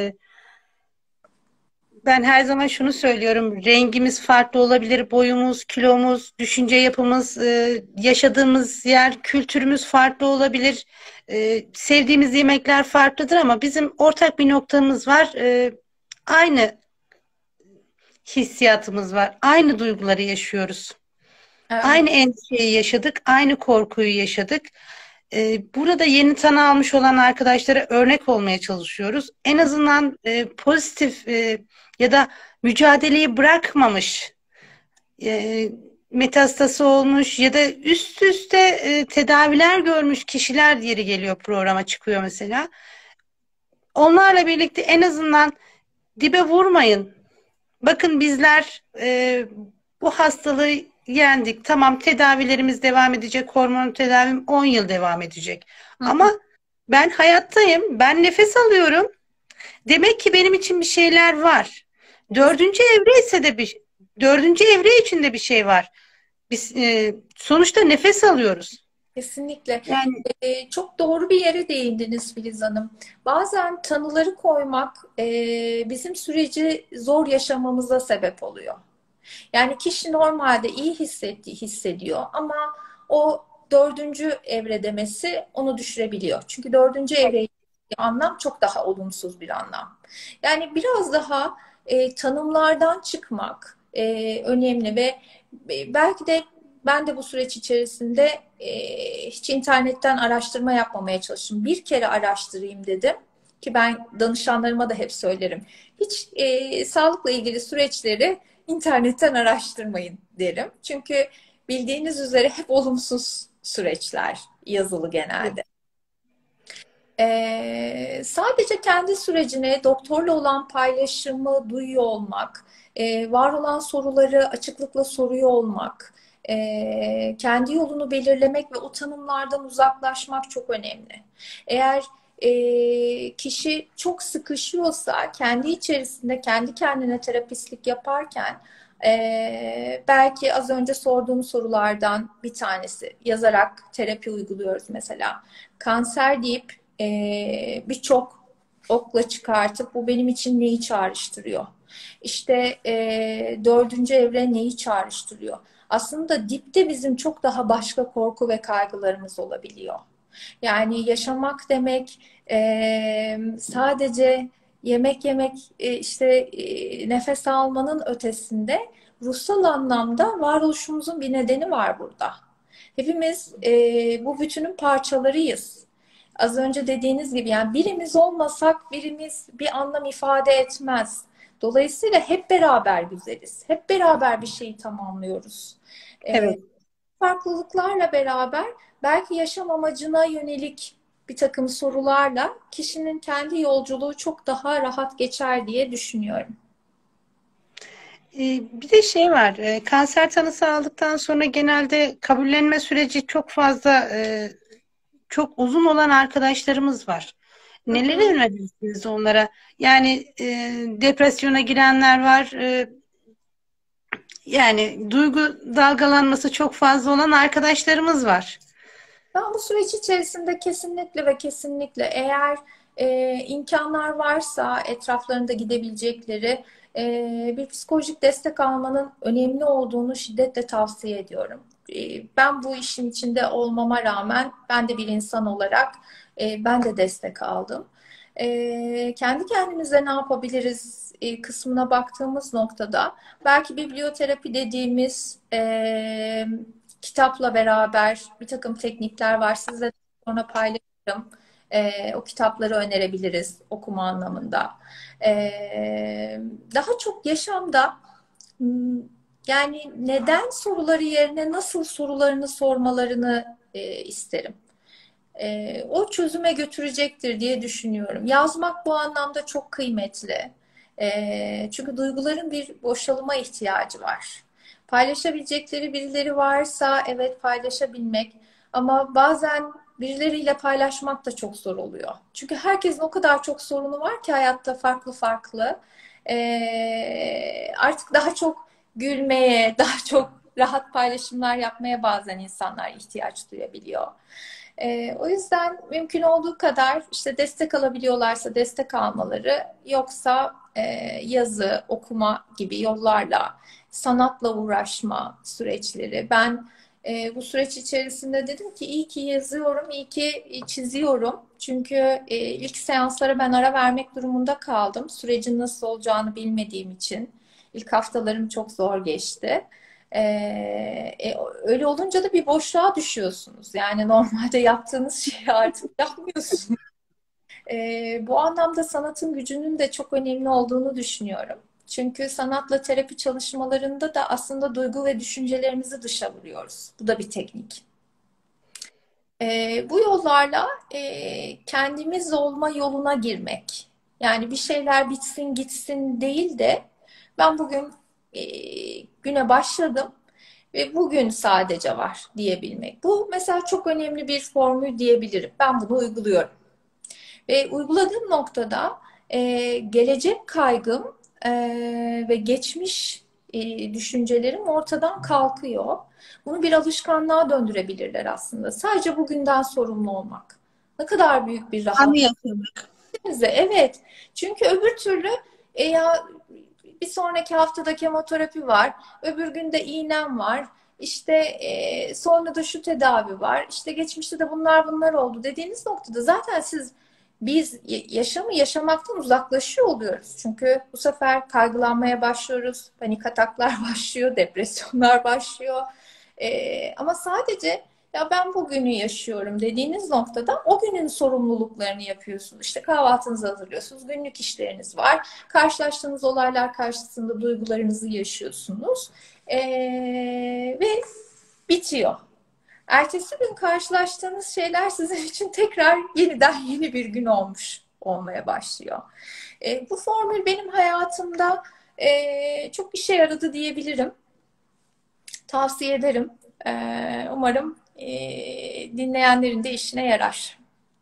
ben her zaman şunu söylüyorum. Rengimiz farklı olabilir, boyumuz, kilomuz, düşünce yapımız, yaşadığımız yer, kültürümüz farklı olabilir. Sevdiğimiz yemekler farklıdır ama bizim ortak bir noktamız var. Aynı hissiyatımız var. Aynı duyguları yaşıyoruz. Evet. Aynı endişeyi yaşadık, aynı korkuyu yaşadık. Burada yeni tanı almış olan arkadaşlara örnek olmaya çalışıyoruz. En azından pozitif ya da mücadeleyi bırakmamış, e, metastası olmuş ya da üst üste tedaviler görmüş kişiler yeri geliyor programa çıkıyor mesela. Onlarla birlikte en azından dibe vurmayın. Bakın bizler bu hastalığı yendik. Tamam tedavilerimiz devam edecek. Hormon tedavim 10 yıl devam edecek. Hı hı. Ama ben hayattayım. Ben nefes alıyorum. Demek ki benim için bir şeyler var. Dördüncü evre ise de dördüncü evre içinde bir şey var. Biz sonuçta nefes alıyoruz. Kesinlikle. Yani Çok doğru bir yere değindiniz Filiz Hanım. Bazen tanıları koymak bizim süreci zor yaşamamıza sebep oluyor. Yani kişi normalde iyi hissediyor ama o dördüncü evre demesi onu düşürebiliyor. Çünkü dördüncü evre anlam çok daha olumsuz bir anlam. Yani biraz daha tanımlardan çıkmak önemli ve belki de ben de bu süreç içerisinde hiç internetten araştırma yapmamaya çalıştım. Bir kere araştırayım dedim ki ben danışanlarıma da hep söylerim. Hiç sağlıkla ilgili süreçleri internetten araştırmayın derim. Çünkü bildiğiniz üzere hep olumsuz süreçler yazılı genelde. Sadece kendi sürecine doktorla olan paylaşımı duyuyor olmak, var olan soruları açıklıkla soruyor olmak, kendi yolunu belirlemek ve o tanımlardan uzaklaşmak çok önemli. Eğer kişi çok sıkışıyorsa kendi içerisinde kendi kendine terapistlik yaparken belki az önce sorduğum sorulardan bir tanesi yazarak terapi uyguluyoruz mesela. Kanser deyip birçok okla çıkartıp bu benim için neyi çağrıştırıyor? İşte dördüncü evre neyi çağrıştırıyor? Aslında dipte bizim çok daha başka korku ve kaygılarımız olabiliyor. Yani yaşamak demek sadece yemek yemek işte nefes almanın ötesinde ruhsal anlamda varoluşumuzun bir nedeni var burada. Hepimiz bu bütünün parçalarıyız. Az önce dediğiniz gibi yani birimiz olmasak birimiz bir anlam ifade etmez. Dolayısıyla hep beraber güzeliz. Hep beraber bir şeyi tamamlıyoruz. Evet. Farklılıklarla beraber belki yaşam amacına yönelik bir takım sorularla kişinin kendi yolculuğu çok daha rahat geçer diye düşünüyorum. Bir de şey var, kanser tanısı aldıktan sonra genelde kabullenme süreci çok fazla, çok uzun olan arkadaşlarımız var. Hı Neleri hı. önerirsiniz onlara? Yani depresyona girenler var, yani duygu dalgalanması çok fazla olan arkadaşlarımız var. Ben bu süreç içerisinde kesinlikle ve kesinlikle eğer imkanlar varsa etraflarında gidebilecekleri bir psikolojik destek almanın önemli olduğunu şiddetle tavsiye ediyorum. Ben bu işin içinde olmama rağmen ben de bir insan olarak ben de destek aldım. Kendi kendimize ne yapabiliriz kısmına baktığımız noktada belki biblioterapi dediğimiz kitapla beraber bir takım teknikler var. Sizle sonra paylaşırım. O kitapları önerebiliriz okuma anlamında. Daha çok yaşamda hmm, yani neden soruları yerine nasıl sorularını sormalarını isterim. O çözüme götürecektir diye düşünüyorum. Yazmak bu anlamda çok kıymetli. Çünkü duyguların bir boşalıma ihtiyacı var. Paylaşabilecekleri birileri varsa evet paylaşabilmek ama bazen birileriyle paylaşmak da çok zor oluyor. Çünkü herkesin o kadar çok sorunu var ki hayatta farklı farklı. Artık daha çok gülmeye, daha çok rahat paylaşımlar yapmaya bazen insanlar ihtiyaç duyabiliyor. O yüzden mümkün olduğu kadar işte destek alabiliyorlarsa destek almaları, yoksa yazı, okuma gibi yollarla sanatla uğraşma süreçleri. Ben bu süreç içerisinde dedim ki iyi ki yazıyorum, iyi ki çiziyorum. Çünkü ilk seanslara ben ara vermek durumunda kaldım. Sürecin nasıl olacağını bilmediğim için. İlk haftalarım çok zor geçti. Öyle olunca da bir boşluğa düşüyorsunuz. Yani normalde yaptığınız şeyi artık yapmıyorsunuz. Bu anlamda sanatın gücünün de çok önemli olduğunu düşünüyorum. Çünkü sanatla terapi çalışmalarında da aslında duygu ve düşüncelerimizi dışa vuruyoruz. Bu da bir teknik. Bu yollarla kendimiz olma yoluna girmek. Yani bir şeyler bitsin gitsin değil de ben bugün e, güne başladım ve bugün sadece var diyebilmek. Bu mesela çok önemli bir formül diyebilirim. Ben bunu uyguluyorum. Ve uyguladığım noktada gelecek kaygım ve geçmiş düşüncelerim ortadan kalkıyor. Bunu bir alışkanlığa döndürebilirler aslında. Sadece bugünden sorumlu olmak. Ne kadar büyük bir rahatlık. Anlıyorum. Evet. Çünkü öbür türlü ya bir sonraki haftada kemoterapi var. Öbür günde iğnem var. İşte sonra da şu tedavi var. İşte geçmişte de bunlar oldu dediğiniz noktada zaten biz yaşamı yaşamaktan uzaklaşıyor oluyoruz. Çünkü bu sefer kaygılanmaya başlıyoruz. Panik ataklar başlıyor, depresyonlar başlıyor. Ama sadece ya ben bugünü yaşıyorum dediğiniz noktada o günün sorumluluklarını yapıyorsunuz. İşte kahvaltınızı hazırlıyorsunuz, günlük işleriniz var. Karşılaştığınız olaylar karşısında duygularınızı yaşıyorsunuz. Ve bitiyor. Ertesi gün karşılaştığınız şeyler sizin için tekrar yeniden yeni bir gün olmaya başlıyor. Bu formül benim hayatımda çok işe yaradı diyebilirim. Tavsiye ederim. Umarım dinleyenlerin de işine yarar.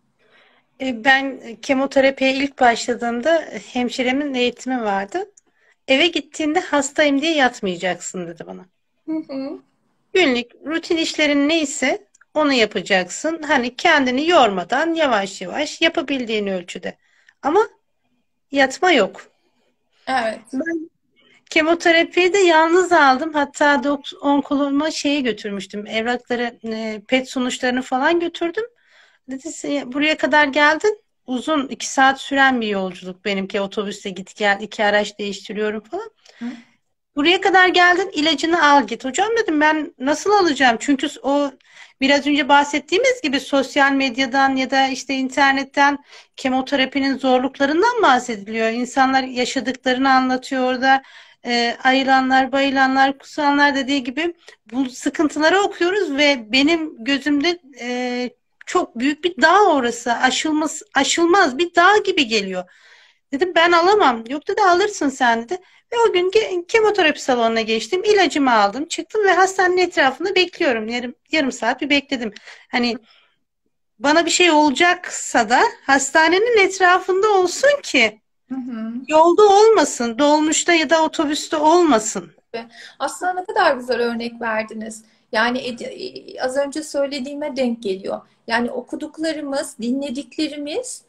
Ben kemoterapiye ilk başladığımda hemşiremin eğitimi vardı. Eve gittiğinde hastayım diye yatmayacaksın dedi bana. Hı hı. Günlük rutin işlerin neyse onu yapacaksın. Hani kendini yormadan yavaş yavaş yapabildiğin ölçüde. Ama yatma yok. Evet. Ben kemoterapiyi de yalnız aldım. Hatta onkologuma şeyi götürmüştüm. Evrakları, PET sonuçlarını falan götürdüm. Dedi buraya kadar geldin. Uzun 2 saat süren bir yolculuk benimki. Otobüste git gel 2 araç değiştiriyorum falan. Hı Buraya kadar geldin, ilacını al git. Hocam dedim, ben nasıl alacağım? Çünkü o biraz önce bahsettiğimiz gibi sosyal medyadan ya da işte internetten kemoterapinin zorluklarından bahsediliyor. İnsanlar yaşadıklarını anlatıyor orada. Ayılanlar, bayılanlar, kusanlar dediği gibi bu sıkıntıları okuyoruz ve benim gözümde çok büyük bir dağ orası. Aşılmaz bir dağ gibi geliyor. Dedim ben alamam. Yok dedi, alırsın sen dedi. Ve o gün kemoterapi salonuna geçtim. İlacımı aldım. Çıktım ve hastanenin etrafında bekliyorum. Yarım saat bir bekledim. Hani bana bir şey olacaksa da hastanenin etrafında olsun ki Hı hı. yolda olmasın. Dolmuşta ya da otobüste olmasın. Aslında ne kadar güzel örnek verdiniz. Yani az önce söylediğime denk geliyor. Yani okuduklarımız, dinlediklerimiz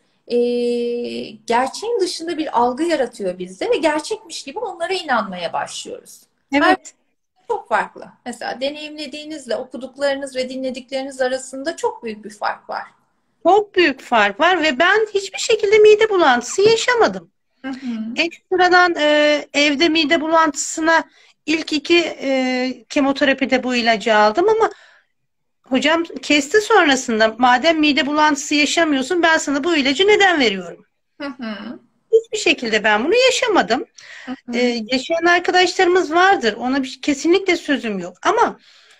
gerçeğin dışında bir algı yaratıyor bizde ve gerçekmiş gibi onlara inanmaya başlıyoruz. Her Evet. çok farklı. Mesela deneyimlediğinizle okuduklarınız ve dinledikleriniz arasında çok büyük bir fark var. Çok büyük fark var ve ben hiçbir şekilde mide bulantısı yaşamadım. Hı hı. Ekstradan evde mide bulantısına ilk iki kemoterapide bu ilacı aldım ama hocam kesti sonrasında, madem mide bulantısı yaşamıyorsun, ben sana bu ilacı neden veriyorum? Hı hı. Hiçbir şekilde ben bunu yaşamadım. Hı hı. Yaşayan arkadaşlarımız vardır. Ona kesinlikle sözüm yok. Ama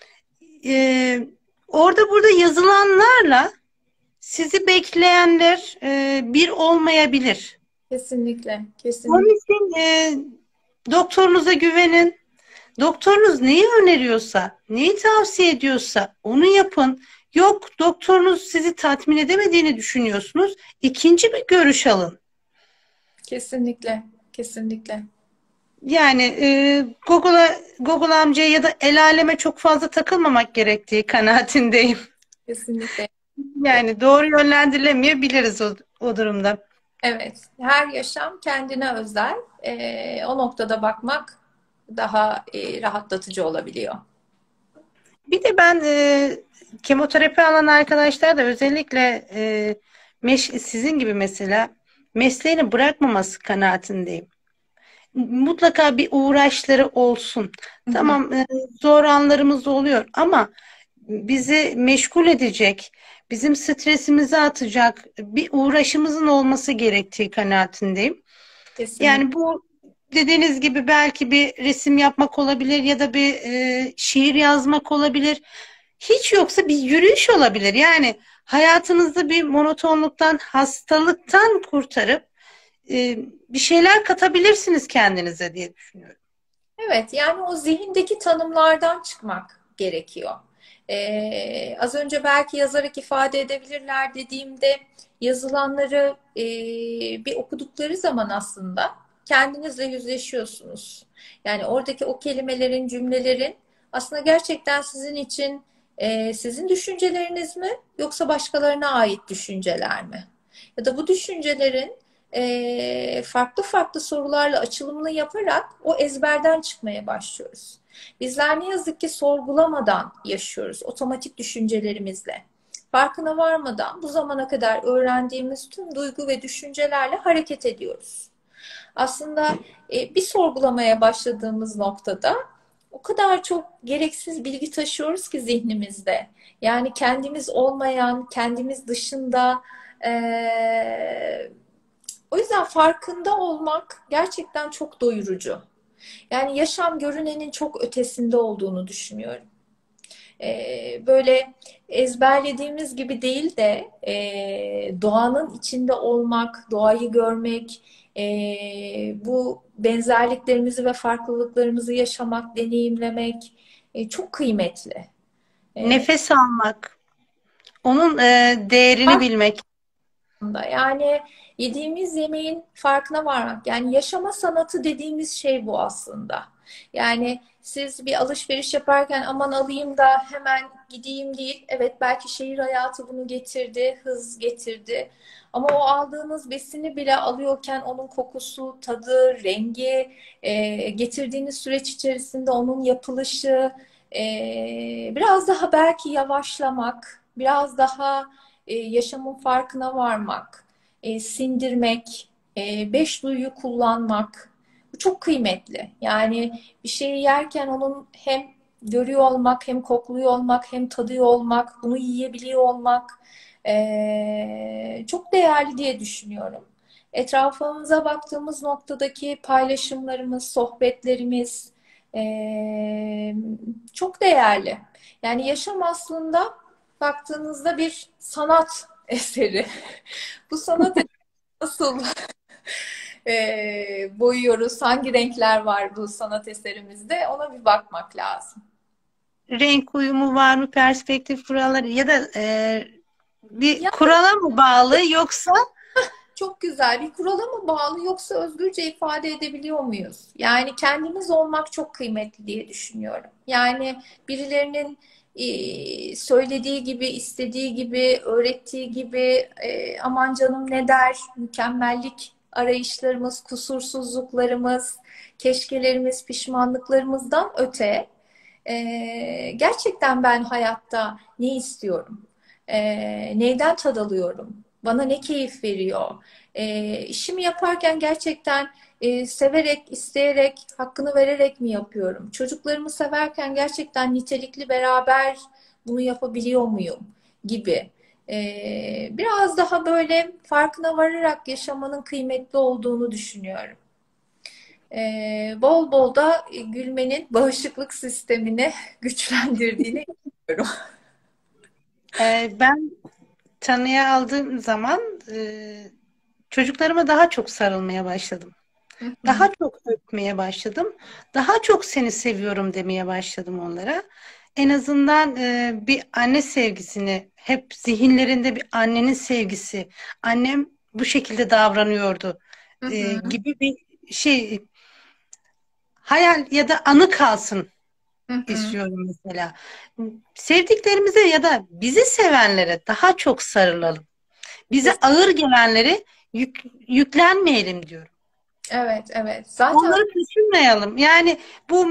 e, orada burada yazılanlarla sizi bekleyenler bir olmayabilir. Kesinlikle, kesinlikle. Onun için doktorunuza güvenin. Doktorunuz neyi öneriyorsa, neyi tavsiye ediyorsa onu yapın. Yok, doktorunuz sizi tatmin edemediğini düşünüyorsunuz. İkinci bir görüş alın. Kesinlikle, kesinlikle. Yani Google amcaya ya da el aleme çok fazla takılmamak gerektiği kanaatindeyim. Kesinlikle. Yani doğru yönlendirilemeyebiliriz o durumda. Evet, her yaşam kendine özel. O noktada bakmak daha rahatlatıcı olabiliyor. Bir de ben kemoterapi alan arkadaşlar da özellikle sizin gibi mesela mesleğini bırakmaması kanaatindeyim. Mutlaka bir uğraşları olsun. Hı hı. Tamam, zor anlarımız oluyor ama bizi meşgul edecek, bizim stresimizi atacak bir uğraşımızın olması gerektiği kanaatindeyim. Kesinlikle. Yani bu dediğiniz gibi belki bir resim yapmak olabilir ya da bir şiir yazmak olabilir. Hiç yoksa bir yürüyüş olabilir. Yani hayatınızda bir monotonluktan, hastalıktan kurtarıp bir şeyler katabilirsiniz kendinize diye düşünüyorum. Evet, yani o zihindeki tanımlardan çıkmak gerekiyor. Az önce belki yazarak ifade edebilirler dediğimde yazılanları bir okudukları zaman aslında kendinizle yüzleşiyorsunuz. Yani oradaki o kelimelerin, cümlelerin aslında gerçekten sizin için sizin düşünceleriniz mi yoksa başkalarına ait düşünceler mi? Ya da bu düşüncelerin farklı farklı sorularla açılımını yaparak o ezberden çıkmaya başlıyoruz. Bizler ne yazık ki sorgulamadan yaşıyoruz, otomatik düşüncelerimizle. Farkına varmadan bu zamana kadar öğrendiğimiz tüm duygu ve düşüncelerle hareket ediyoruz. Aslında bir sorgulamaya başladığımız noktada o kadar çok gereksiz bilgi taşıyoruz ki zihnimizde. Yani kendimiz olmayan, kendimiz dışında o yüzden farkında olmak gerçekten çok doyurucu. Yani yaşam görünenin çok ötesinde olduğunu düşünüyorum. Böyle ezberlediğimiz gibi değil de doğanın içinde olmak, doğayı görmek, bu benzerliklerimizi ve farklılıklarımızı yaşamak, deneyimlemek çok kıymetli. E, Nefes almak, onun değerini bilmek. Aslında. Yani yediğimiz yemeğin farkına varmak. Yani yaşama sanatı dediğimiz şey bu aslında. Yani siz bir alışveriş yaparken aman alayım da hemen gideyim değil. Evet belki şehir hayatı bunu getirdi, hız getirdi. Ama o aldığınız besini bile alıyorken onun kokusu, tadı, rengi, getirdiğiniz süreç içerisinde onun yapılışı, biraz daha belki yavaşlamak, biraz daha yaşamın farkına varmak, sindirmek, beş duyuyu kullanmak. Bu çok kıymetli. Yani bir şeyi yerken onun hem görüyor olmak, hem kokluyor olmak, hem tadıyor olmak, bunu yiyebiliyor olmak çok değerli diye düşünüyorum. Etrafımıza baktığımız noktadaki paylaşımlarımız, sohbetlerimiz çok değerli. Yani yaşam aslında baktığınızda bir sanat eseri. Bu sanat eseri nasıl boyuyoruz? Hangi renkler var bu sanat eserimizde? Ona bir bakmak lazım. Renk uyumu var mı? Perspektif kuralları ya da bir Ya kurala mı bağlı yoksa çok güzel. Bir kurala mı bağlı yoksa özgürce ifade edebiliyor muyuz? Yani kendimiz olmak çok kıymetli diye düşünüyorum. Yani birilerinin söylediği gibi, istediği gibi, öğrettiği gibi aman canım ne der, mükemmellik arayışlarımız, kusursuzluklarımız, keşkelerimiz, pişmanlıklarımızdan öte gerçekten ben hayatta ne istiyorum? Neyden tad alıyorum? Bana ne keyif veriyor? İşimi yaparken gerçekten severek, isteyerek, hakkını vererek mi yapıyorum? Çocuklarımı severken gerçekten nitelikli beraber bunu yapabiliyor muyum? Gibi. Biraz daha böyle farkına vararak yaşamanın kıymetli olduğunu düşünüyorum. Bol bol da gülmenin bağışıklık sistemini güçlendirdiğini düşünüyorum. ben tanıya aldığım zaman çocuklarıma daha çok sarılmaya başladım. Hı hı, Daha çok öpmeye başladım. Daha çok seni seviyorum demeye başladım onlara. En azından bir anne sevgisini, hep zihinlerinde bir annenin sevgisi, annem bu şekilde davranıyordu hı hı, gibi bir şey, hayal ya da anı kalsın hı hı. istiyorum mesela. Sevdiklerimize ya da bizi sevenlere daha çok sarılalım. Bize Kes- ağır gelenleri yüklenmeyelim diyorum. Evet, evet. Zaten Onları düşünmeyelim. Yani bu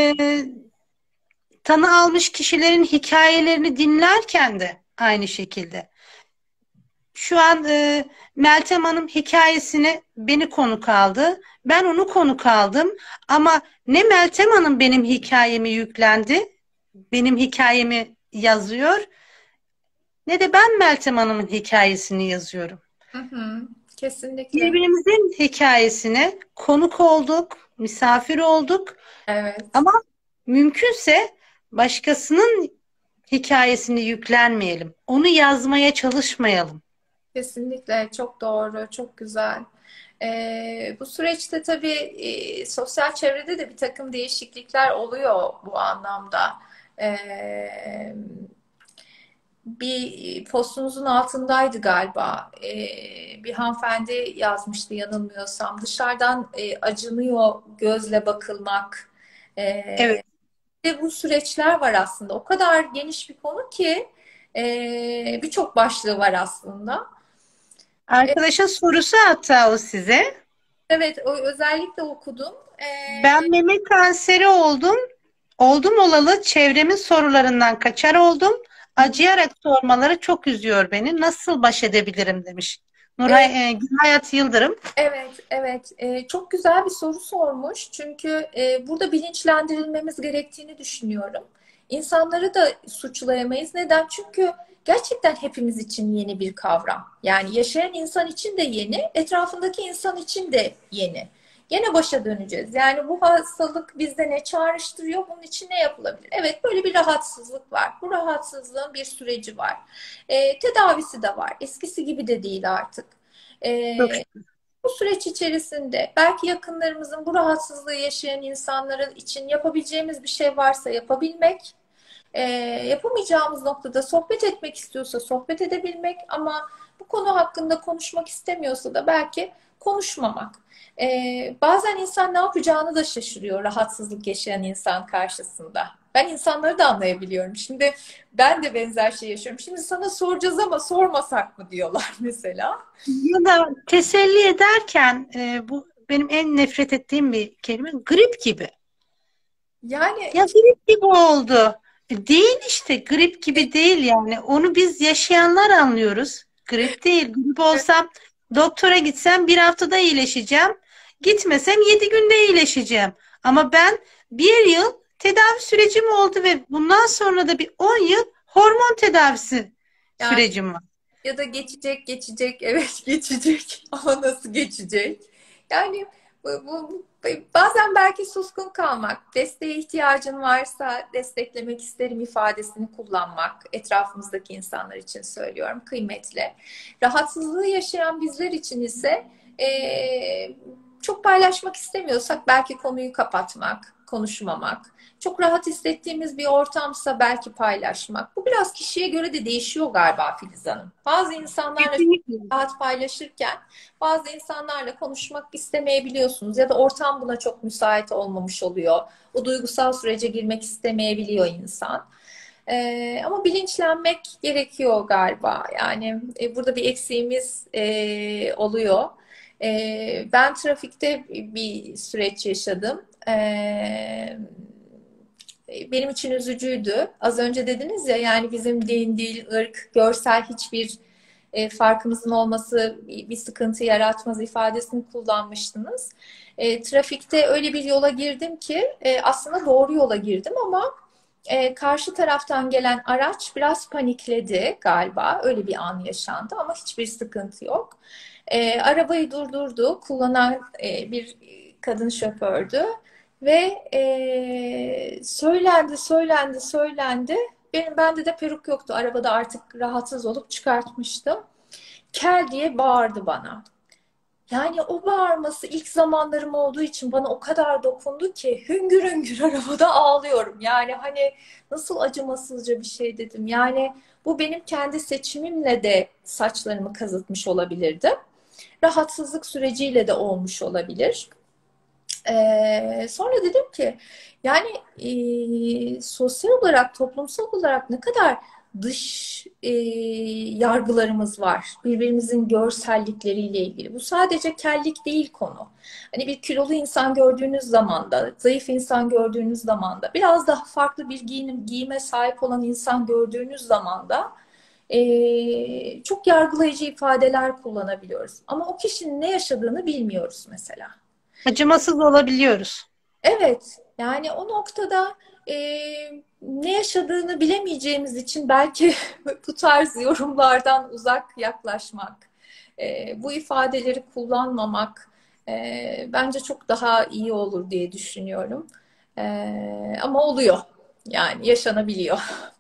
tanı almış kişilerin hikayelerini dinlerken de aynı şekilde. Şu an Meltem Hanım hikayesine beni konuk aldı. Ben onu konuk aldım. Ama ne Meltem Hanım benim hikayemi yüklendi, benim hikayemi yazıyor, ne de ben Meltem Hanım'ın hikayesini yazıyorum. hı hı, kesinlikle. Birbirimizin hikayesine konuk olduk, misafir olduk. Evet. Ama mümkünse başkasının hikayesini yüklenmeyelim. Onu yazmaya çalışmayalım. Kesinlikle çok doğru, çok güzel. Bu süreçte tabii sosyal çevrede de bir takım değişiklikler oluyor bu anlamda. Ee, Bir postunuzun altındaydı galiba. Bir hanımefendi yazmıştı yanılmıyorsam. Dışarıdan acınıyor gözle bakılmak. Evet. Ve bu süreçler var aslında. O kadar geniş bir konu ki birçok başlığı var aslında. E, Arkadaşın sorusu hatta o size. evet, özellikle okudum. Ben meme kanseri oldum. Oldum olalı çevremin sorularından kaçar oldum. Acıyarak sormaları çok üzüyor beni. Nasıl baş edebilirim demiş. Gülhayat Yıldırım. Evet, evet. Çok güzel bir soru sormuş. Çünkü burada bilinçlendirilmemiz gerektiğini düşünüyorum. İnsanları da suçlayamayız. Neden? Çünkü gerçekten hepimiz için yeni bir kavram. Yani yaşayan insan için de yeni, etrafındaki insan için de yeni. Gene başa döneceğiz. Yani bu hastalık bizde ne çağrıştırıyor? Bunun için ne yapılabilir? Evet, böyle bir rahatsızlık var. Bu rahatsızlığın bir süreci var. Tedavisi de var. Eskisi gibi de değil artık. Çok E, Bu süreç içerisinde belki yakınlarımızın bu rahatsızlığı yaşayan insanların için yapabileceğimiz bir şey varsa yapabilmek, e, yapamayacağımız noktada sohbet etmek istiyorsa sohbet edebilmek ama bu konu hakkında konuşmak istemiyorsa da belki konuşmamak. Bazen insan ne yapacağını da şaşırıyor rahatsızlık yaşayan insan karşısında. Ben insanları da anlayabiliyorum. Şimdi ben de benzer şey yaşıyorum. Şimdi sana soracağız ama sormasak mı diyorlar mesela. ya da teselli ederken bu benim en nefret ettiğim bir kelime, grip gibi. Yani Ya grip gibi oldu. Değil işte, grip gibi değil yani. Onu biz yaşayanlar anlıyoruz. Grip değil. Grip olsam doktora gitsem bir haftada iyileşeceğim. gitmesem 7 günde iyileşeceğim. Ama ben bir yıl tedavi sürecim oldu ve bundan sonra da bir 10 yıl hormon tedavisi Yani sürecim var. ya da geçecek, geçecek, evet geçecek ama nasıl geçecek? Yani bazen belki suskun kalmak, desteğe ihtiyacın varsa desteklemek isterim ifadesini kullanmak, etrafımızdaki insanlar için söylüyorum, kıymetli. Rahatsızlığı yaşayan bizler için ise çok paylaşmak istemiyorsak belki konuyu kapatmak, konuşmamak. Çok rahat hissettiğimiz bir ortamsa belki paylaşmak. Bu biraz kişiye göre de değişiyor galiba Filiz Hanım. Bazı insanlarla çok Kesinlikle. rahat paylaşırken bazı insanlarla konuşmak istemeyebiliyorsunuz ya da ortam buna çok müsait olmamış oluyor. O duygusal sürece girmek istemeyebiliyor insan. Ama bilinçlenmek gerekiyor galiba. Yani burada bir eksiğimiz oluyor. Ben trafikte bir süreç yaşadım. Benim için üzücüydü. Az önce dediniz ya yani bizim din, dil, ırk, görsel hiçbir farkımızın olması bir sıkıntı yaratmaz ifadesini kullanmıştınız. Trafikte öyle bir yola girdim ki aslında doğru yola girdim ama karşı taraftan gelen araç biraz panikledi galiba. Öyle bir an yaşandı ama hiçbir sıkıntı yok. Arabayı durdurdu. Kullanan bir kadın şofördü. Ve söylendi. Bende de peruk yoktu. Arabada artık rahatsız olup çıkartmıştım. Kel diye bağırdı bana. Yani o bağırması ilk zamanlarım olduğu için bana o kadar dokundu ki hüngür hüngür arabada ağlıyorum. Yani hani nasıl acımasızca bir şey dedim. Yani bu benim kendi seçimimle de saçlarımı kazıtmış olabilirdi. Rahatsızlık süreciyle de olmuş olabilir. Sonra dedim ki yani sosyal olarak, toplumsal olarak ne kadar dış yargılarımız var. Birbirimizin görsellikleriyle ilgili. Bu sadece kellik değil konu. Hani bir kilolu insan gördüğünüz zaman da, zayıf insan gördüğünüz zaman da, biraz daha farklı bir giyime sahip olan insan gördüğünüz zaman da çok yargılayıcı ifadeler kullanabiliyoruz. Ama o kişinin ne yaşadığını bilmiyoruz mesela. Acımasız olabiliyoruz. Evet, yani o noktada e, ne yaşadığını bilemeyeceğimiz için belki bu tarz yorumlardan uzak yaklaşmak, bu ifadeleri kullanmamak bence çok daha iyi olur diye düşünüyorum. Ama oluyor, yani yaşanabiliyor.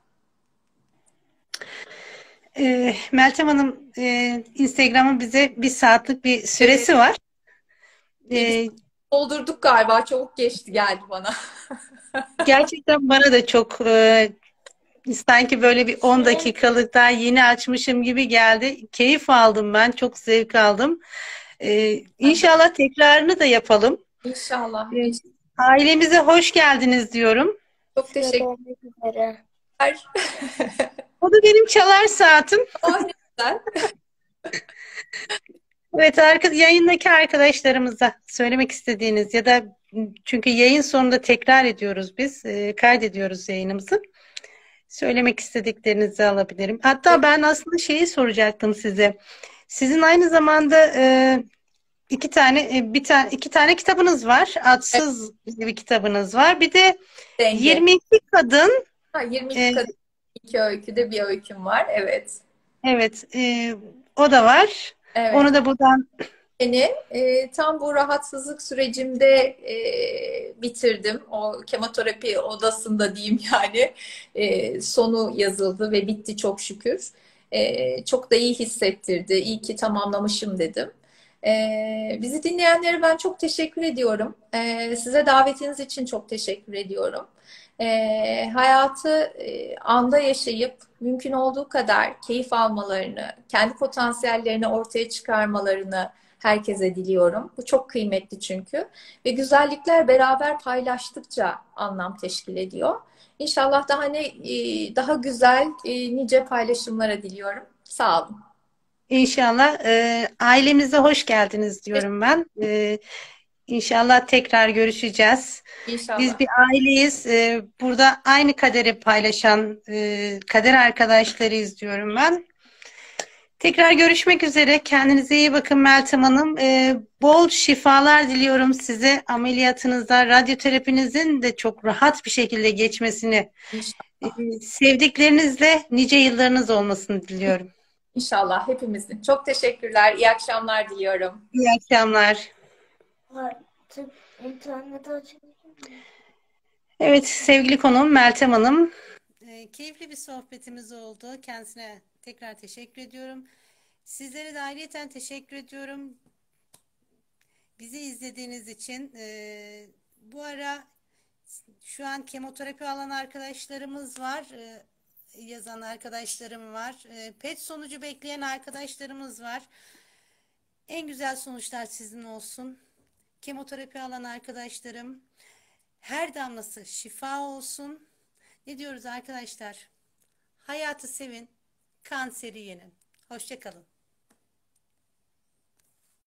Meltem Hanım, Instagram'ın bize 1 saatlik bir Evet, süresi var. biz E, doldurduk galiba, çabuk geçti geldi bana. Gerçekten bana da çok sanki böyle bir 10 dakikalık daha yeni açmışım gibi geldi. Keyif aldım ben, çok zevk aldım. Ben de İnşallah tekrarını da yapalım. inşallah, E, Ailemize hoş geldiniz diyorum. çok teşekkürler. O da benim çalar saatim. Oh, ne güzel. Evet, yayındaki arkadaşlarımıza söylemek istediğiniz ya da çünkü yayın sonunda tekrar ediyoruz biz, kaydediyoruz yayınımızı. Söylemek istediklerinizi alabilirim. Hatta ben aslında şeyi soracaktım size. Sizin aynı zamanda iki tane kitabınız var. Evet, Adsız bir kitabınız var. Bir de denge. 22 kadın. 22 e, kadın, 2 öyküde bir öyküm var. Evet. evet, o da var. Evet. Onu da buradan Beni tam bu rahatsızlık sürecimde bitirdim. O kemoterapi odasında diyeyim yani. Sonu yazıldı ve bitti çok şükür. Çok da iyi hissettirdi. İyi ki tamamlamışım dedim. Bizi dinleyenlere ben çok teşekkür ediyorum. Size davetiniz için çok teşekkür ediyorum. Hayatı anda yaşayıp mümkün olduğu kadar keyif almalarını, kendi potansiyellerini ortaya çıkarmalarını herkese diliyorum. Bu çok kıymetli çünkü. Ve güzellikler beraber paylaştıkça anlam teşkil ediyor. İnşallah daha güzel nice paylaşımlara diliyorum. Sağ olun. inşallah ailemize hoş geldiniz diyorum ben. İnşallah tekrar görüşeceğiz. Biz İnşallah. bir aileyiz. Burada aynı kaderi paylaşan kader arkadaşlarıyız diyorum ben. Tekrar görüşmek üzere. Kendinize iyi bakın Meltem Hanım. Bol şifalar diliyorum size. Ameliyatınızda, radyoterapinizin de çok rahat bir şekilde geçmesini, İnşallah. sevdiklerinizle nice yıllarınız olmasını diliyorum. İnşallah hepimizin. Çok teşekkürler. İyi akşamlar diliyorum. İyi akşamlar. Artık internet açabilir miyim? Evet, sevgili konuğum Meltem Hanım. Keyifli bir sohbetimiz oldu. Kendisine tekrar teşekkür ediyorum. Sizlere de ayrıyeten teşekkür ediyorum. Bizi izlediğiniz için. Bu ara şu an kemoterapi alan arkadaşlarımız var. Yazan arkadaşlarım var. PET sonucu bekleyen arkadaşlarımız var. En güzel sonuçlar sizin olsun. Kemoterapi alan arkadaşlarım, her damlası şifa olsun. Ne diyoruz arkadaşlar? Hayatı sevin, kanseri yenin. Hoşça kalın.